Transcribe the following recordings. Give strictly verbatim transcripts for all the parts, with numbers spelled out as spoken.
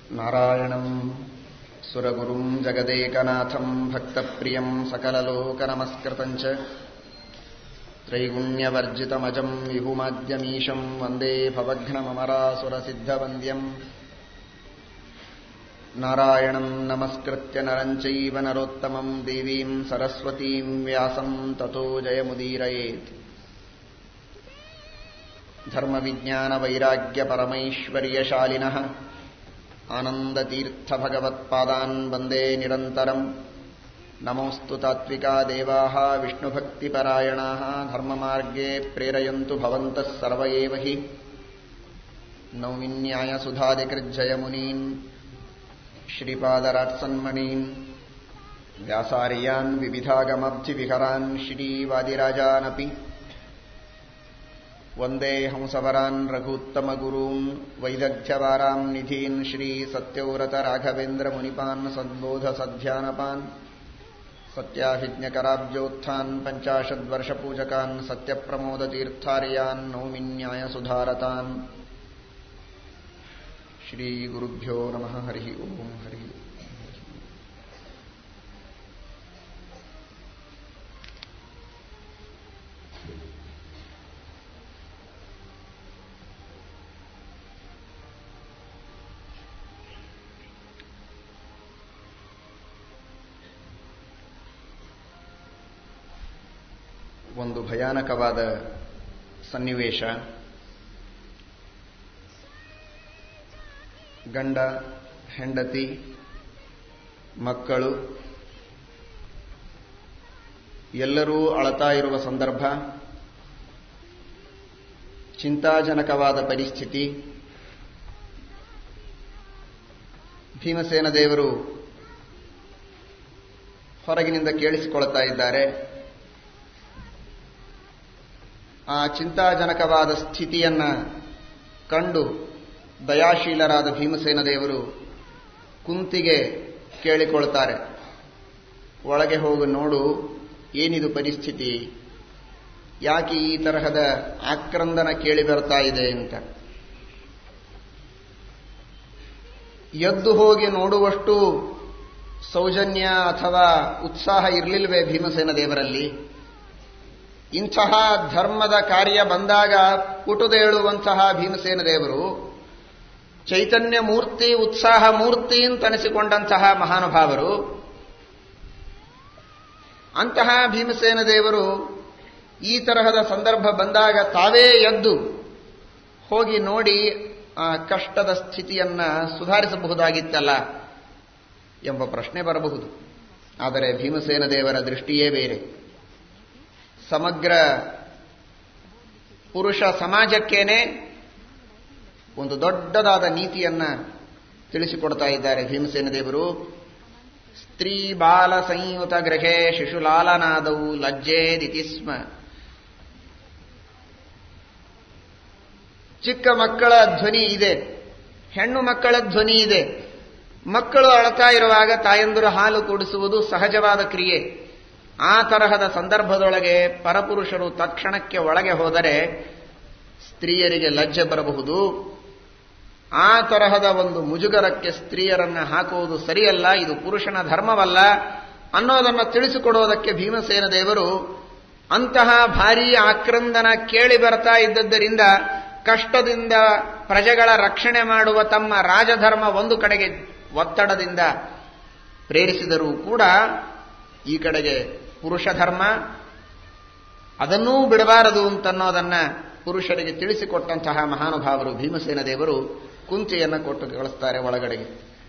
ನಾರಾಯಣಂ ಸುರಗುರುಂ ಜಗದೇಕನಾಥಂ ಭಕ್ತಪ್ರಿಯಂ ಸಕಲಲೋಕನಮಸ್ಕೃತಂಚ ತ್ರೈಗುಣ್ಯವರ್ಜಿತಮಜಂ ವಿಭುಮಾದ್ಯಮೀಶಂ ವಂದೇ ಭವಘ್ನಮಮರಾಸುರಸಿದ್ಧವಂದ್ಯಂ ನಾರಾಯಣಂ ನಮಸ್ಕೃತ್ಯ ನರಂ ಚೈವ ನರೋತ್ತಮಂ ದೇವೀಂ ಸರಸ್ವತೀಂ ವ್ಯಾಸಂ ತತೋ ಜಯಮುದೀರಯೇತ್. ಧರ್ಮವಿಜ್ಞಾನವೈರಾಗ್ಯಪರಮೈಶ್ವರ್ಯಶಾಲಿನಃ ಆನಂದತೀರ್ಥಭಗವತ್ಪಾದಾನ್ ವಂದೇ ನಿರಂತರಂ. ನಮೋऽस्तु ತಾತ್ವಿಕಾ ದೇವಾಃ ವಿಷ್ಣುಭಕ್ತಿಪರಾಯಣಾಃ ಧರ್ಮಮಾರ್ಗೇ ಪ್ರೇರಯಂತು ಭವಂತಃ ಸರ್ವ ಏವ ಹಿ. ನೌಮಿನ್ಯಾಯಸುಧಾದಿಕೃಜ್ಜಯಮುನೀನ್ ಶ್ರೀಪಾದರಾಟ್ಸನ್ಮಣೀನ್ ವ್ಯಾಸಾರ್ಯಾನ್ ವಿವಿಧಾಗಮಬ್ಧಿವಿಹರಾನ್ ಶ್ರೀವಾದಿರಾಜಾನಪಿ ವಂದೇ ಹಂಸವರಾನ್ ರಘೂತ್ತಮಗುರೂನ್ ವೈದಗ್ಧ್ಯವಾರಾಂ ನಿಧೀನ್ ಶ್ರೀ ಸತ್ಯವ್ರತ ರಾಘವೇಂದ್ರ ಮುನಿಪಾನ್ ಸದ್ಬೋಧ ಸಧ್ಯಾನಪಾನ್ ಸತ್ಯಾಭಿಜ್ಞಕರಾಬ್ಜೋತ್ಥಾನ್ ಪಂಚಾಶದ್ವರ್ಷಪೂಜಕಾನ್ ಸತ್ಯಪ್ರಮೋದತೀರ್ಥಾರ್ಯಾನ್ ನೌಮಿನ್ಯಾಯಸುಧಾರತಾನ್. ಶ್ರೀ ಗುರುಭ್ಯೋ ನಮಃ. ಹರಿ ಓಂ. ಹರಿ ಒಂದು ಭಯಾನಕವಾದ ಸನ್ನಿವೇಶ. ಗಂಡ, ಹೆಂಡತಿ, ಮಕ್ಕಳು ಎಲ್ಲರೂ ಅಳತಾ ಇರುವ ಸಂದರ್ಭ, ಚಿಂತಾಜನಕವಾದ ಪರಿಸ್ಥಿತಿ. ಭೀಮಸೇನ ದೇವರು ಹೊರಗಿನಿಂದ ಕೇಳಿಸಿಕೊಳ್ತಾ ಇದ್ದಾರೆ. ಆ ಚಿಂತಾಜನಕವಾದ ಸ್ಥಿತಿಯನ್ನ ಕಂಡು ದಯಾಶೀಲರಾದ ಭೀಮಸೇನ ದೇವರು ಕುಂತಿಗೆ ಕೇಳಿಕೊಳ್ತಾರೆ, ಒಳಗೆ ಹೋಗಿ ನೋಡು, ಏನಿದು ಪರಿಸ್ಥಿತಿ, ಯಾಕೆ ಈ ತರಹದ ಆಕ್ರಂದನ ಕೇಳಿ ಬರ್ತಾ ಇದೆ ಅಂತ. ಎದ್ದು ಹೋಗಿ ನೋಡುವಷ್ಟು ಸೌಜನ್ಯ ಅಥವಾ ಉತ್ಸಾಹ ಇರಲಿಲ್ವೇ ಭೀಮಸೇನ ದೇವರಲ್ಲಿ? ಇಂತಹ ಧರ್ಮದ ಕಾರ್ಯ ಬಂದಾಗ ಪುಟುದೇಳುವಂತಹ ಭೀಮಸೇನ ದೇವರು ಚೈತನ್ಯ ಮೂರ್ತಿ, ಉತ್ಸಾಹ ಮೂರ್ತಿ ಅಂತನಿಸಿಕೊಂಡಂತಹ ಮಹಾನುಭಾವರು. ಅಂತಹ ಭೀಮಸೇನ ದೇವರು ಈ ತರಹದ ಸಂದರ್ಭ ಬಂದಾಗ ತಾವೇ ಎದ್ದು ಹೋಗಿ ನೋಡಿ ಆ ಕಷ್ಟದ ಸ್ಥಿತಿಯನ್ನ ಸುಧಾರಿಸಬಹುದಾಗಿತ್ತಲ್ಲ ಎಂಬ ಪ್ರಶ್ನೆ ಬರಬಹುದು. ಆದರೆ ಭೀಮಸೇನ ದೇವರ ದೃಷ್ಟಿಯೇ ಬೇರೆ. ಸಮಗ್ರ ಪುರುಷ ಸಮಾಜಕ್ಕೇನೆ ಒಂದು ದೊಡ್ಡದಾದ ನೀತಿಯನ್ನ ತಿಳಿಸಿಕೊಡ್ತಾ ಇದ್ದಾರೆ ಭೀಮಸೇನ ದೇವರು. ಸ್ತ್ರೀ ಬಾಲ ಸಂಯುತ ಗೃಹೇ ಶಿಶುಲಾಲನಾದವು ಲಜ್ಜೇದಿತಿ ಸ್ಮ. ಚಿಕ್ಕ ಮಕ್ಕಳ ಧ್ವನಿ ಇದೆ, ಹೆಣ್ಣು ಮಕ್ಕಳ ಧ್ವನಿ ಇದೆ. ಮಕ್ಕಳು ಅಳತಾ ಇರುವಾಗ ತಾಯಂದಿರು ಹಾಲು ಕುಡಿಸುವುದು ಸಹಜವಾದ ಕ್ರಿಯೆ. ಆ ತರಹದ ಸಂದರ್ಭದೊಳಗೆ ಪರಪುರುಷರು ತಕ್ಷಣಕ್ಕೆ ಒಳಗೆ ಹೋದರೆ ಸ್ತ್ರೀಯರಿಗೆ ಲಜ್ಜೆ ಬರಬಹುದು. ಆ ತರಹದ ಒಂದು ಮುಜುಗರಕ್ಕೆ ಸ್ತ್ರೀಯರನ್ನ ಹಾಕುವುದು ಸರಿಯಲ್ಲ, ಇದು ಪುರುಷನ ಧರ್ಮವಲ್ಲ ಅನ್ನೋದನ್ನು ತಿಳಿಸಿಕೊಡೋದಕ್ಕೆ ಭೀಮಸೇನ ದೇವರು ಅಂತಹ ಭಾರೀ ಆಕ್ರಂದನ ಕೇಳಿ ಬರ್ತಾ ಇದ್ದದ್ದರಿಂದ ಕಷ್ಟದಿಂದ ಪ್ರಜೆಗಳ ರಕ್ಷಣೆ ಮಾಡುವ ತಮ್ಮ ರಾಜಧರ್ಮ ಒಂದು ಕಡೆಗೆ ಒತ್ತಡದಿಂದ ಪ್ರೇರಿಸಿದರೂ ಕೂಡ ಈ ಕಡೆಗೆ ಪುರುಷ ಧರ್ಮ ಅದನ್ನೂ ಬಿಡಬಾರದು ಅಂತನ್ನೋದನ್ನ ಪುರುಷರಿಗೆ ತಿಳಿಸಿಕೊಟ್ಟಂತಹ ಮಹಾನುಭಾವರು ಭೀಮಸೇನ ದೇವರು ಕುಂತಿಯನ್ನು ಕೊಟ್ಟು ಕಳಿಸ್ತಾರೆ ಒಳಗಡೆಗೆ.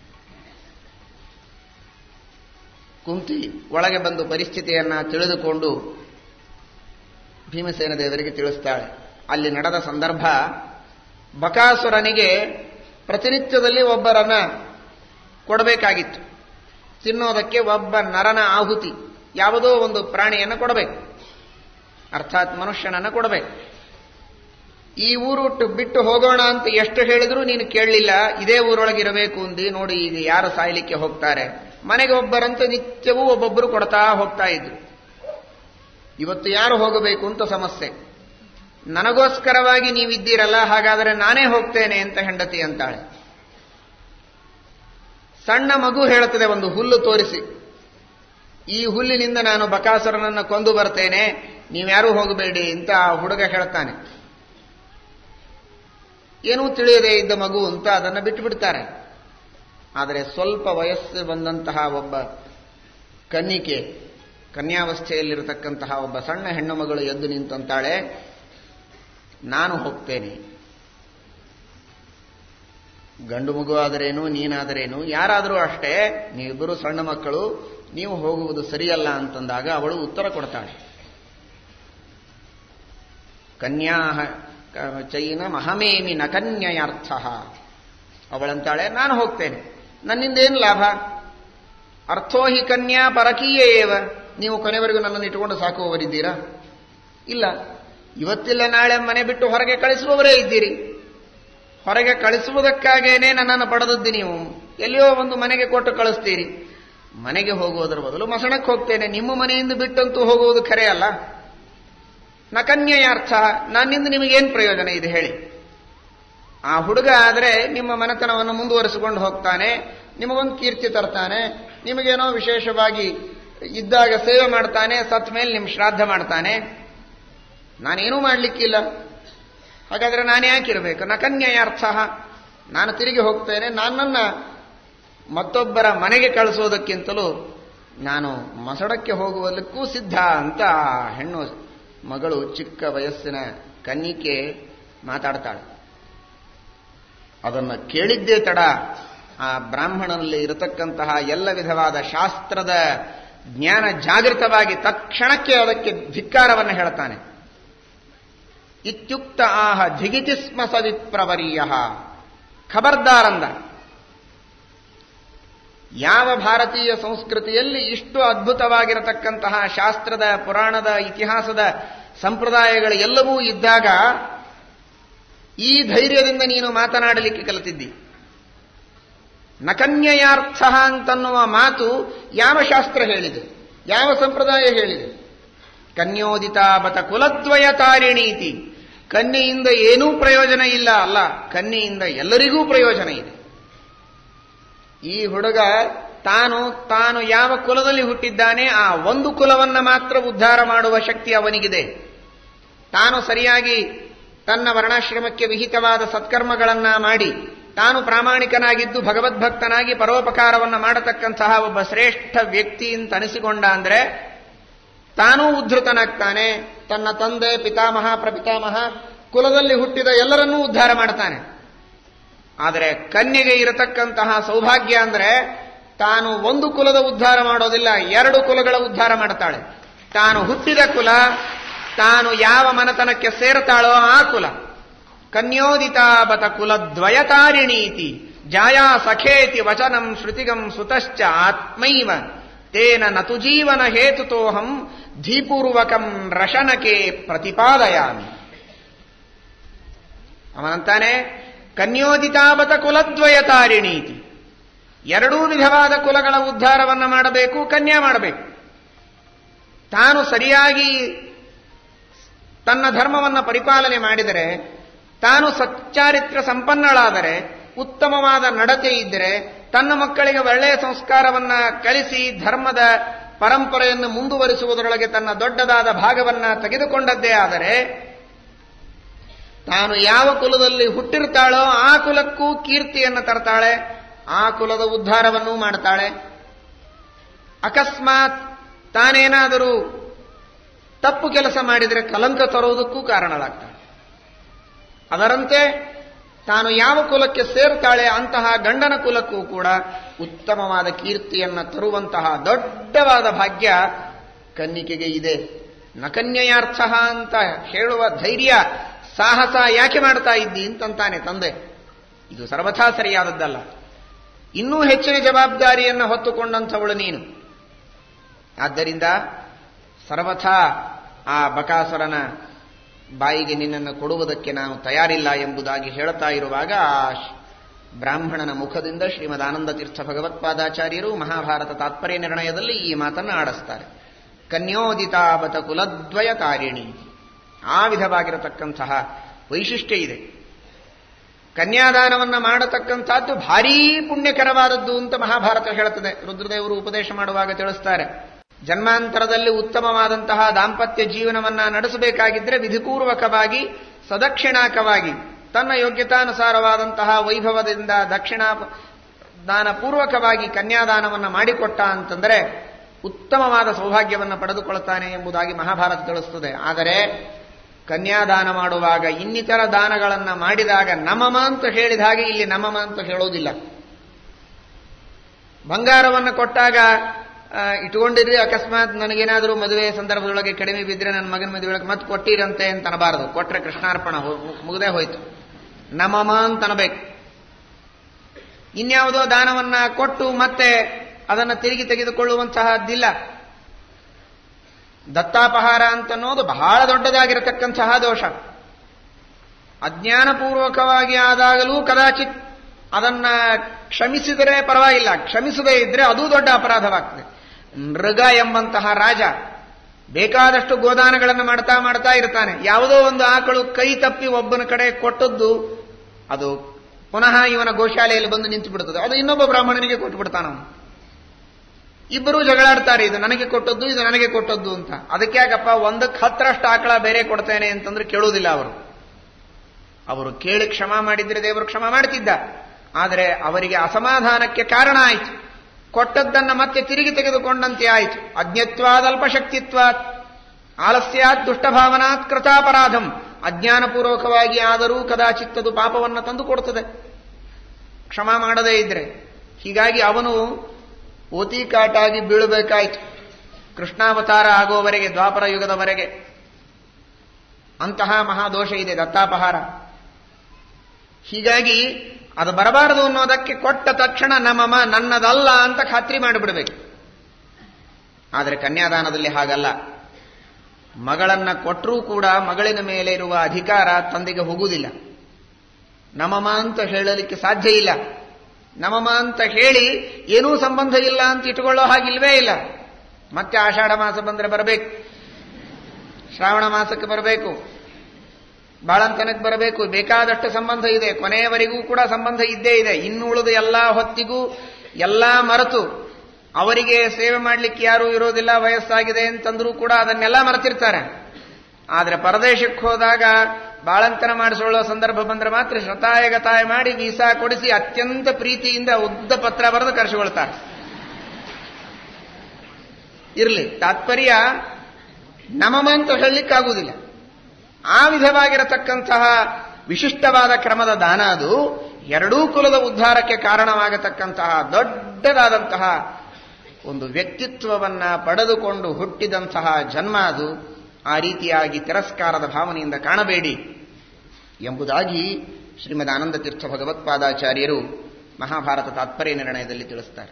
ಕುಂತಿ ಒಳಗೆ ಬಂದು ಪರಿಸ್ಥಿತಿಯನ್ನ ತಿಳಿದುಕೊಂಡು ಭೀಮಸೇನ ದೇವರಿಗೆ ತಿಳಿಸ್ತಾಳೆ. ಅಲ್ಲಿ ನಡೆದ ಸಂದರ್ಭ, ಬಕಾಸುರನಿಗೆ ಪ್ರತಿನಿತ್ಯದಲ್ಲಿ ಒಬ್ಬರನ್ನ ಕೊಡಬೇಕಾಗಿತ್ತು. ತಿನ್ನೋದಕ್ಕೆ ಒಬ್ಬ ನರನ ಆಹುತಿ, ಯಾವುದೋ ಒಂದು ಪ್ರಾಣಿಯನ್ನು ಕೊಡಬೇಕು, ಅರ್ಥಾತ್ ಮನುಷ್ಯನನ್ನು ಕೊಡಬೇಕು. ಈ ಊರು ಬಿಟ್ಟು ಹೋಗೋಣ ಅಂತ ಎಷ್ಟು ಹೇಳಿದ್ರು ನೀನು ಕೇಳಲಿಲ್ಲ, ಇದೇ ಊರೊಳಗಿರಬೇಕು ಅಂದಿ. ನೋಡಿ ಈಗ ಯಾರು ಸಾಯ್ಲಿಕ್ಕೆ ಹೋಗ್ತಾರೆ, ಮನೆಗೆ ಒಬ್ಬರಂತೆ ನಿತ್ಯವೂ ಒಬ್ಬೊಬ್ಬರು ಕೊಡ್ತಾ ಹೋಗ್ತಾ ಇದ್ರು. ಇವತ್ತು ಯಾರು ಹೋಗಬೇಕು ಅಂತ ಸಮಸ್ಯೆ. ನನಗೋಸ್ಕರವಾಗಿ ನೀವಿದ್ದೀರಲ್ಲ, ಹಾಗಾದರೆ ನಾನೇ ಹೋಗ್ತೇನೆ ಅಂತ ಹೆಂಡತಿ ಅಂತಾಳೆ. ಸಣ್ಣ ಮಗು ಹೇಳುತ್ತದೆ ಒಂದು ಹುಲ್ಲು ತೋರಿಸಿ, ಈ ಹುಲ್ಲಿನಿಂದ ನಾನು ಬಕಾಸುರನನ್ನು ಕೊಂದು ಬರ್ತೇನೆ, ನೀವ್ಯಾರೂ ಹೋಗಬೇಡಿ ಅಂತ ಆ ಹುಡುಗ ಹೇಳ್ತಾನೆ. ಏನೂ ತಿಳಿಯದೇ ಇದ್ದ ಮಗು ಅಂತ ಅದನ್ನು ಬಿಟ್ಟು ಬಿಡ್ತಾರೆ. ಆದರೆ ಸ್ವಲ್ಪ ವಯಸ್ಸು ಬಂದಂತಹ ಒಬ್ಬ ಕನ್ನಿಕೆ, ಕನ್ಯಾವಸ್ಥೆಯಲ್ಲಿರತಕ್ಕಂತಹ ಒಬ್ಬ ಸಣ್ಣ ಹೆಣ್ಣು ಮಗಳು ಎದ್ದು ನಿಂತಂತಾಳೆ, ನಾನು ಹೋಗ್ತೇನೆ. ಗಂಡು ಮಗು ಆದರೇನು, ನೀನಾದರೇನು, ಯಾರಾದರೂ ಅಷ್ಟೇ, ನೀವಿಬ್ಬರು ಸಣ್ಣ ಮಕ್ಕಳು, ನೀವು ಹೋಗುವುದು ಸರಿಯಲ್ಲ ಅಂತಂದಾಗ ಅವಳು ಉತ್ತರ ಕೊಡ್ತಾಳೆ. ಕನ್ಯಾ ಚೈನ ಮಹಮೇಮಿ ನ ಕನ್ಯಯಾರ್ಥ. ಅವಳಂತಾಳೆ, ನಾನು ಹೋಗ್ತೇನೆ, ನನ್ನಿಂದೇನು ಲಾಭ? ಅರ್ಥೋ ಹಿ ಕನ್ಯಾ ಪರಕೀಯೇ ಏವ. ನೀವು ಕೊನೆವರೆಗೂ ನನ್ನನ್ನು ಇಟ್ಟುಕೊಂಡು ಸಾಕುವವರಿದ್ದೀರಾ? ಇಲ್ಲ, ಇವತ್ತಿಲ್ಲ ನಾಳೆ ಮನೆ ಬಿಟ್ಟು ಹೊರಗೆ ಕಳಿಸುವವರೇ ಇದ್ದೀರಿ. ಹೊರಗೆ ಕಳಿಸುವುದಕ್ಕಾಗೇನೆ ನನ್ನನ್ನು ಪಡೆದದ್ದು ನೀವು. ಎಲ್ಲಿಯೋ ಒಂದು ಮನೆಗೆ ಕೊಟ್ಟು ಕಳಿಸ್ತೀರಿ. ಮನೆಗೆ ಹೋಗುವುದರ ಬದಲು ಮಸಣಕ್ಕೆ ಹೋಗ್ತೇನೆ. ನಿಮ್ಮ ಮನೆಯಿಂದ ಬಿಟ್ಟಂತೂ ಹೋಗುವುದು ಖರೆ ಅಲ್ಲ. ನ ಕನ್ಯೆಯಾರ್ಥ, ನನ್ನಿಂದ ನಿಮಗೇನು ಪ್ರಯೋಜನ ಇದೆ ಹೇಳಿ? ಆ ಹುಡುಗ ಆದರೆ ನಿಮ್ಮ ಮನೆತನವನ್ನು ಮುಂದುವರಿಸಿಕೊಂಡು ಹೋಗ್ತಾನೆ, ನಿಮಗೊಂದು ಕೀರ್ತಿ ತರ್ತಾನೆ, ನಿಮಗೇನೋ ವಿಶೇಷವಾಗಿ ಇದ್ದಾಗ ಸೇವೆ ಮಾಡ್ತಾನೆ, ಸತ್ ಮೇಲೆ ನಿಮ್ಮ ಶ್ರಾದ್ದ ಮಾಡ್ತಾನೆ. ನಾನೇನೂ ಮಾಡಲಿಕ್ಕಿಲ್ಲ, ಹಾಗಾದ್ರೆ ನಾನು ಯಾಕಿರಬೇಕು? ನ ಕನ್ಯೆಯಾರ್ಥ, ನಾನು ತಿರುಗಿ ಹೋಗ್ತೇನೆ. ನನ್ನನ್ನು ಮತ್ತೊಬ್ಬರ ಮನೆಗೆ ಕಳಿಸೋದಕ್ಕಿಂತಲೂ ನಾನು ಮಸಡಕ್ಕೆ ಹೋಗುವುದಕ್ಕೂ ಸಿದ್ಧ ಅಂತ ಹೆಣ್ಣು ಮಗಳು, ಚಿಕ್ಕ ವಯಸ್ಸಿನ ಕನ್ನಿಕೆ ಮಾತಾಡ್ತಾಳೆ. ಅದನ್ನು ಕೇಳಿದ್ದೇ ತಡ ಆ ಬ್ರಾಹ್ಮಣನಲ್ಲಿ ಇರತಕ್ಕಂತಹ ಎಲ್ಲ ವಿಧವಾದ ಶಾಸ್ತ್ರದ ಜ್ಞಾನ ಜಾಗೃತವಾಗಿ ತಕ್ಷಣಕ್ಕೆ ಅದಕ್ಕೆ ಧಿಕ್ಕಾರವನ್ನು ಹೇಳ್ತಾನೆ. ಇತ್ಯುಕ್ತ ಆಹ ಧಿಗಿತಿ ಸ್ಮ ಸವಿಪ್ರವರೀಯ. ಖಬರ್ದಾರಂದ. ಯಾವ ಭಾರತೀಯ ಸಂಸ್ಕೃತಿಯಲ್ಲಿ ಇಷ್ಟು ಅದ್ಭುತವಾಗಿರತಕ್ಕಂತಹ ಶಾಸ್ತ್ರದ, ಪುರಾಣದ, ಇತಿಹಾಸದ ಸಂಪ್ರದಾಯಗಳು ಎಲ್ಲವೂ ಇದ್ದಾಗ ಈ ಧೈರ್ಯದಿಂದ ನೀನು ಮಾತನಾಡಲಿಕ್ಕೆ ಕಲಿತಿದ್ದಿ. ನಕನ್ಯಯಾರ್ಥ ಅಂತನ್ನುವ ಮಾತು ಯಾವ ಶಾಸ್ತ್ರ ಹೇಳಿದೆ? ಯಾವ ಸಂಪ್ರದಾಯ ಹೇಳಿದೆ? ಕನ್ಯೋದಿತಾ ಬತ ಕುಲದ್ವಯ ತಾರಿಣೀತಿ. ಕನ್ಯೆಯಿಂದ ಏನೂ ಪ್ರಯೋಜನ ಇಲ್ಲ ಅಲ್ಲ, ಕನ್ಯೆಯಿಂದ ಎಲ್ಲರಿಗೂ ಪ್ರಯೋಜನ ಇದೆ. ಈ ಹುಡುಗ ತಾನು ತಾನು ಯಾವ ಕುಲದಲ್ಲಿ ಹುಟ್ಟಿದ್ದಾನೆ ಆ ಒಂದು ಕುಲವನ್ನು ಮಾತ್ರ ಉದ್ಧಾರ ಮಾಡುವ ಶಕ್ತಿ ಅವನಿಗಿದೆ. ತಾನು ಸರಿಯಾಗಿ ತನ್ನ ವರ್ಣಾಶ್ರಮಕ್ಕೆ ವಿಹಿತವಾದ ಸತ್ಕರ್ಮಗಳನ್ನ ಮಾಡಿ ತಾನು ಪ್ರಾಮಾಣಿಕನಾಗಿದ್ದು ಭಗವದ್ಭಕ್ತನಾಗಿ ಪರೋಪಕಾರವನ್ನು ಮಾಡತಕ್ಕಂತಹ ಒಬ್ಬ ಶ್ರೇಷ್ಠ ವ್ಯಕ್ತಿ ಅಂತ ಅನಿಸಿಕೊಂಡ ಅಂದ್ರೆ ತಾನೂ ಉದ್ಧತನಾಗ್ತಾನೆ. ತನ್ನ ತಂದೆ, ಪಿತಾಮಹ, ಪ್ರಪಿತಾಮಹ ಕುಲದಲ್ಲಿ ಹುಟ್ಟಿದ ಎಲ್ಲರನ್ನೂ ಉದ್ಧಾರ ಮಾಡ್ತಾನೆ. ಆದರೆ ಕನ್ಯೆಗೆ ಇರತಕ್ಕಂತಹ ಸೌಭಾಗ್ಯ ಅಂದ್ರೆ ತಾನು ಒಂದು ಕುಲದ ಉದ್ಧಾರ ಮಾಡೋದಿಲ್ಲ, ಎರಡು ಕುಲಗಳ ಉದ್ಧಾರ ಮಾಡ್ತಾಳೆ. ತಾನು ಹುಟ್ಟಿದ ಕುಲ, ತಾನು ಯಾವ ಮನೆತನಕ್ಕೆ ಸೇರ್ತಾಳೋ ಆ ಕುಲ. ಕನ್ಯೋದಿತಾ ಬತ ಕುಲದ್ವಯತಾರಿಣೀತಿ ಜಾಯಾ ಸಖೇತಿ ವಚನಂ ಶ್ರುತಿಗಂ ಸುತಶ್ಚ ಆತ್ಮೈವ ತೇನ ನತು ಜೀವನ ಹೇತುತೋಹಂ ಧೀಪೂರ್ವಕಂ ರಶನಕೆ ಪ್ರತಿಪಾದಯಾಮಿ. ಅವನಂತಾನೆ, ಕನ್ಯೋದಿತಾಬತ ಕುಲದ್ವಯತಾರಿಣೀತಿ. ಎರಡೂ ವಿಧವಾದ ಕುಲಗಳ ಉದ್ಧಾರವನ್ನು ಮಾಡಬೇಕು, ಕನ್ಯಾ ಮಾಡಬೇಕು. ತಾನು ಸರಿಯಾಗಿ ತನ್ನ ಧರ್ಮವನ್ನು ಪರಿಪಾಲನೆ ಮಾಡಿದರೆ, ತಾನು ಸಚ್ಚಾರಿತ್ರ ಸಂಪನ್ನಳಾದರೆ, ಉತ್ತಮವಾದ ನಡತೆ ಇದ್ದರೆ, ತನ್ನ ಮಕ್ಕಳಿಗೆ ಒಳ್ಳೆಯ ಸಂಸ್ಕಾರವನ್ನ ಕಲಿಸಿ ಧರ್ಮದ ಪರಂಪರೆಯನ್ನು ಮುಂದುವರಿಸುವುದರೊಳಗೆ ತನ್ನ ದೊಡ್ಡದಾದ ಭಾಗವನ್ನ ತೆಗೆದುಕೊಂಡದ್ದೇ ಆದರೆ, ತಾನು ಯಾವ ಕುಲದಲ್ಲಿ ಹುಟ್ಟಿರ್ತಾಳೋ ಆ ಕುಲಕ್ಕೂ ಕೀರ್ತಿಯನ್ನು ತರ್ತಾಳೆ, ಆ ಕುಲದ ಉದ್ಧಾರವನ್ನೂ ಮಾಡ್ತಾಳೆ. ಅಕಸ್ಮಾತ್ ತಾನೇನಾದರೂ ತಪ್ಪು ಕೆಲಸ ಮಾಡಿದರೆ ಕಲಂಕ ತರುವುದಕ್ಕೂ ಕಾರಣಳಾಗ್ತಾಳೆ. ಅದರಂತೆ ತಾನು ಯಾವ ಕುಲಕ್ಕೆ ಸೇರ್ತಾಳೆ ಅಂತಹ ಗಂಡನ ಕುಲಕ್ಕೂ ಕೂಡ ಉತ್ತಮವಾದ ಕೀರ್ತಿಯನ್ನು ತರುವಂತಹ ದೊಡ್ಡವಾದ ಭಾಗ್ಯ ಕನ್ನಿಕೆಗೆ ಇದೆ. ನಕನ್ಯಯಾರ್ಥ ಅಂತ ಹೇಳುವ ಧೈರ್ಯ, ಸಾಹಸ ಯಾಕೆ ಮಾಡ್ತಾ ಇದ್ದಿ ಅಂತಂತಾನೆ ತಂದೆ. ಇದು ಸರ್ವಥಾ ಸರಿಯಾದದ್ದಲ್ಲ. ಇನ್ನೂ ಹೆಚ್ಚಿನ ಜವಾಬ್ದಾರಿಯನ್ನು ಹೊತ್ತುಕೊಂಡಂಥವಳು ನೀನು. ಆದ್ದರಿಂದ ಸರ್ವಥಾ ಆ ಬಕಾಸುರನ ಬಾಯಿಗೆ ನಿನ್ನನ್ನು ಕೊಡುವುದಕ್ಕೆ ನಾನು ತಯಾರಿಲ್ಲ ಎಂಬುದಾಗಿ ಹೇಳ್ತಾ ಇರುವಾಗ ಆ ಬ್ರಾಹ್ಮಣನ ಮುಖದಿಂದ ಶ್ರೀಮದ್ ಆನಂದ ತೀರ್ಥ ಭಗವತ್ಪಾದಾಚಾರ್ಯರು ಮಹಾಭಾರತ ತಾತ್ಪರ್ಯ ನಿರ್ಣಯದಲ್ಲಿ ಈ ಮಾತನ್ನು ಆಡಿಸ್ತಾರೆ. ಕನ್ಯೋದಿತಾವತ ಕುಲದ್ವಯ ತಾರಿಣಿ. ಆ ವಿಧವಾಗಿರತಕ್ಕಂತಹ ವೈಶಿಷ್ಟ್ಯ ಇದೆ. ಕನ್ಯಾದಾನವನ್ನು ಮಾಡತಕ್ಕಂಥದ್ದು ಭಾರೀ ಪುಣ್ಯಕರವಾದದ್ದು ಅಂತ ಮಹಾಭಾರತ ಹೇಳುತ್ತದೆ. ರುದ್ರದೇವರು ಉಪದೇಶ ಮಾಡುವಾಗ ತಿಳಿಸ್ತಾರೆ, ಜನ್ಮಾಂತರದಲ್ಲಿ ಉತ್ತಮವಾದಂತಹ ದಾಂಪತ್ಯ ಜೀವನವನ್ನ ನಡೆಸಬೇಕಾಗಿದ್ದರೆ ವಿಧಿಪೂರ್ವಕವಾಗಿ ಸದಕ್ಷಿಣಾಕವಾಗಿ ತನ್ನ ಯೋಗ್ಯತಾನುಸಾರವಾದಂತಹ ವೈಭವದಿಂದ ದಕ್ಷಿಣಾ ದಾನ ಪೂರ್ವಕವಾಗಿ ಕನ್ಯಾದಾನವನ್ನು ಮಾಡಿಕೊಟ್ಟ ಅಂತಂದರೆ ಉತ್ತಮವಾದ ಸೌಭಾಗ್ಯವನ್ನು ಪಡೆದುಕೊಳ್ಳುತ್ತಾನೆ ಎಂಬುದಾಗಿ ಮಹಾಭಾರತ ತಿಳಿಸುತ್ತದೆ. ಆದರೆ ಕನ್ಯಾದಾನ ಮಾಡುವಾಗ ಇನ್ನಿತರ ದಾನಗಳನ್ನು ಮಾಡಿದಾಗ ನಮಮ ಅಂತ ಹೇಳಿದ ಹಾಗೆ ಇಲ್ಲಿ ನಮಮ ಅಂತ ಹೇಳೋದಿಲ್ಲ. ಬಂಗಾರವನ್ನು ಕೊಟ್ಟಾಗ ಇಟ್ಕೊಂಡಿರ್ರಿ, ಅಕಸ್ಮಾತ್ ನನಗೇನಾದರೂ ಮದುವೆ ಸಂದರ್ಭದೊಳಗೆ ಕಡಿಮೆ ಬಿದ್ದರೆ ನನ್ನ ಮಗನ ಮದುವೆಯೊಳಗೆ ಮತ್ತೆ ಕೊಟ್ಟಿರಂತೆ ಅಂತ ಅನ್ನಬಾರದು. ಕೊಟ್ಟರೆ ಕೃಷ್ಣಾರ್ಪಣ ಮುಗದೇ ಹೋಯ್ತು. ನಮಮ ಅಂತ ಅನ್ನಬೇಕು. ಇನ್ಯಾವುದೋ ದಾನವನ್ನ ಕೊಟ್ಟು ಮತ್ತೆ ಅದನ್ನು ತಿರುಗಿ ತೆಗೆದುಕೊಳ್ಳುವಂತಹದ್ದಿಲ್ಲ. ದತ್ತಾಪಹಾರ ಅಂತನ್ನೋದು ಬಹಳ ದೊಡ್ಡದಾಗಿರತಕ್ಕಂತಹ ದೋಷ. ಅಜ್ಞಾನಪೂರ್ವಕವಾಗಿ ಆದಾಗಲೂ ಕದಾಚಿತ್ ಅದನ್ನ ಕ್ಷಮಿಸಿದರೆ ಪರವಾಗಿಲ್ಲ, ಕ್ಷಮಿಸದೇ ಇದ್ರೆ ಅದೂ ದೊಡ್ಡ ಅಪರಾಧವಾಗ್ತದೆ. ನೃಗ ಎಂಬಂತಹ ರಾಜ ಬೇಕಾದಷ್ಟು ಗೋದಾನಗಳನ್ನು ಮಾಡ್ತಾ ಮಾಡ್ತಾ ಇರ್ತಾನೆ. ಯಾವುದೋ ಒಂದು ಆಕಳು ಕೈ ತಪ್ಪಿ ಒಬ್ಬನ ಕಡೆ ಕೊಟ್ಟದ್ದು ಅದು ಪುನಃ ಇವನ ಗೋಶಾಲೆಯಲ್ಲಿ ಬಂದು ನಿಂತು ಬಿಡುತ್ತದೆ. ಅದು ಇನ್ನೊಬ್ಬ ಬ್ರಾಹ್ಮಣನಿಗೆ ಕೊಟ್ಟು ಬಿಡ್ತಾನ. ಇಬ್ಬರೂ ಜಗಳಾಡ್ತಾರೆ, ಇದು ನನಗೆ ಕೊಟ್ಟದ್ದು, ಇದು ನನಗೆ ಕೊಟ್ಟದ್ದು ಅಂತ. ಅದಕ್ಕೆ ಯಾಕಪ್ಪ ಒಂದಕ್ಕೆ ಹತ್ತರಷ್ಟು ಆಕಳ ಬೇರೆ ಕೊಡ್ತೇನೆ ಅಂತಂದ್ರೆ ಕೇಳುವುದಿಲ್ಲ ಅವರು. ಅವರು ಕೇಳಿ ಕ್ಷಮ ಮಾಡಿದ್ರೆ ದೇವರು ಕ್ಷಮ ಮಾಡ್ತಿದ್ದ. ಆದರೆ ಅವರಿಗೆ ಅಸಮಾಧಾನಕ್ಕೆ ಕಾರಣ ಆಯಿತು. ಕೊಟ್ಟದ್ದನ್ನ ಮತ್ತೆ ತಿರುಗಿ ತೆಗೆದುಕೊಂಡಂತೆ ಆಯಿತು. ಅಜ್ಞತ್ವಾದಲ್ಪಶಕ್ತಿತ್ವಾತ್ ಆಲಸ್ಯಾತ್ ದುಷ್ಟಭಾವನಾತ್ ಕೃತಾಪರಾಧಂ. ಅಜ್ಞಾನಪೂರ್ವಕವಾಗಿ ಆದರೂ ಕದಾಚಿತ್ತದು ಪಾಪವನ್ನು ತಂದು ಕೊಡುತ್ತದೆ ಕ್ಷಮ ಮಾಡದೇ ಇದ್ರೆ. ಹೀಗಾಗಿ ಅವನು ಓತಿಕಾಟಾಗಿ ಬೀಳಬೇಕಾಯಿತು ಕೃಷ್ಣಾವತಾರ ಆಗುವವರೆಗೆ, ದ್ವಾಪರ ಯುಗದವರೆಗೆ. ಅಂತಹ ಮಹಾದೋಷ ಇದೆ ದತ್ತಾಪಹಾರ. ಹೀಗಾಗಿ ಅದು ಬರಬಾರದು ಅನ್ನೋದಕ್ಕೆ ಕೊಟ್ಟ ತಕ್ಷಣ ನಮ್ಮಮ್ಮ ನನ್ನದಲ್ಲ ಅಂತ ಖಾತ್ರಿ ಮಾಡಿಬಿಡಬೇಕು. ಆದರೆ ಕನ್ಯಾದಾನದಲ್ಲಿ ಹಾಗಲ್ಲ. ಮಗಳನ್ನ ಕೊಟ್ಟರೂ ಕೂಡ ಮಗಳಿನ ಮೇಲೆ ಇರುವ ಅಧಿಕಾರ ತಂದೆಗೆ ಹೋಗುವುದಿಲ್ಲ. ನಮಮ ಅಂತ ಹೇಳಲಿಕ್ಕೆ ಸಾಧ್ಯ ಇಲ್ಲ. ನಮಮ ಅಂತ ಹೇಳಿ ಏನೂ ಸಂಬಂಧ ಇಲ್ಲ ಅಂತ ಇಟ್ಟುಕೊಳ್ಳೋ ಹಾಗಿಲ್ವೇ ಇಲ್ಲ. ಮತ್ತೆ ಆಷಾಢ ಮಾಸ ಬಂದರೆ ಬರಬೇಕು, ಶ್ರಾವಣ ಮಾಸಕ್ಕೆ ಬರಬೇಕು, ಬಾಳಂತನಕ್ಕೆ ಬರಬೇಕು, ಬೇಕಾದಷ್ಟು ಸಂಬಂಧ ಇದೆ. ಕೊನೆಯವರೆಗೂ ಕೂಡ ಸಂಬಂಧ ಇದ್ದೇ ಇದೆ. ಇನ್ನು ಉಳಿದ ಎಲ್ಲ ಹೊತ್ತಿಗೂ ಎಲ್ಲ ಮರೆತು ಅವರಿಗೆ ಸೇವೆ ಮಾಡಲಿಕ್ಕೆ ಯಾರೂ ಇರೋದಿಲ್ಲ, ವಯಸ್ಸಾಗಿದೆ ಅಂತಂದ್ರೂ ಕೂಡ ಅದನ್ನೆಲ್ಲ ಮರೆತಿರ್ತಾರೆ. ಆದರೆ ಪರದೇಶಕ್ಕೆ ಹೋದಾಗ ಬಾಳಂತನ ಮಾಡಿಸಿಕೊಳ್ಳೋ ಸಂದರ್ಭ ಬಂದರೆ ಮಾತ್ರ ಶತಾಯ ಗತಾಯ ಮಾಡಿ ವೀಸಾ ಕೊಡಿಸಿ ಅತ್ಯಂತ ಪ್ರೀತಿಯಿಂದ ಉದ್ದ ಪತ್ರ ಬರೆದು ಕರೆಸಿಕೊಳ್ತಾರೆ. ಇರಲಿ, ತಾತ್ಪರ್ಯ ನಮಮ ಅಂತ ಹೇಳಲಿಕ್ಕಾಗುವುದಿಲ್ಲ. ಆ ವಿಧವಾಗಿರತಕ್ಕಂತಹ ವಿಶಿಷ್ಟವಾದ ಕ್ರಮದ ದಾನ ಅದು ಎರಡೂ ಕುಲದ ಉದ್ಧಾರಕ್ಕೆ ಕಾರಣವಾಗತಕ್ಕಂತಹ ದೊಡ್ಡದಾದಂತಹ ಒಂದು ವ್ಯಕ್ತಿತ್ವವನ್ನ ಪಡೆದುಕೊಂಡು ಹುಟ್ಟಿದಂತಹ ಜನ್ಮ ಅದು. ಆ ರೀತಿಯಾಗಿ ತಿರಸ್ಕಾರದ ಭಾವನೆಯಿಂದ ಕಾಣಬೇಡಿ ಎಂಬುದಾಗಿ ಶ್ರೀಮದ್ ಆನಂದ ತೀರ್ಥ ಭಗವತ್ಪಾದಾಚಾರ್ಯರು ಮಹಾಭಾರತ ತಾತ್ಪರ್ಯ ನಿರ್ಣಯದಲ್ಲಿ ತಿಳಿಸ್ತಾರೆ.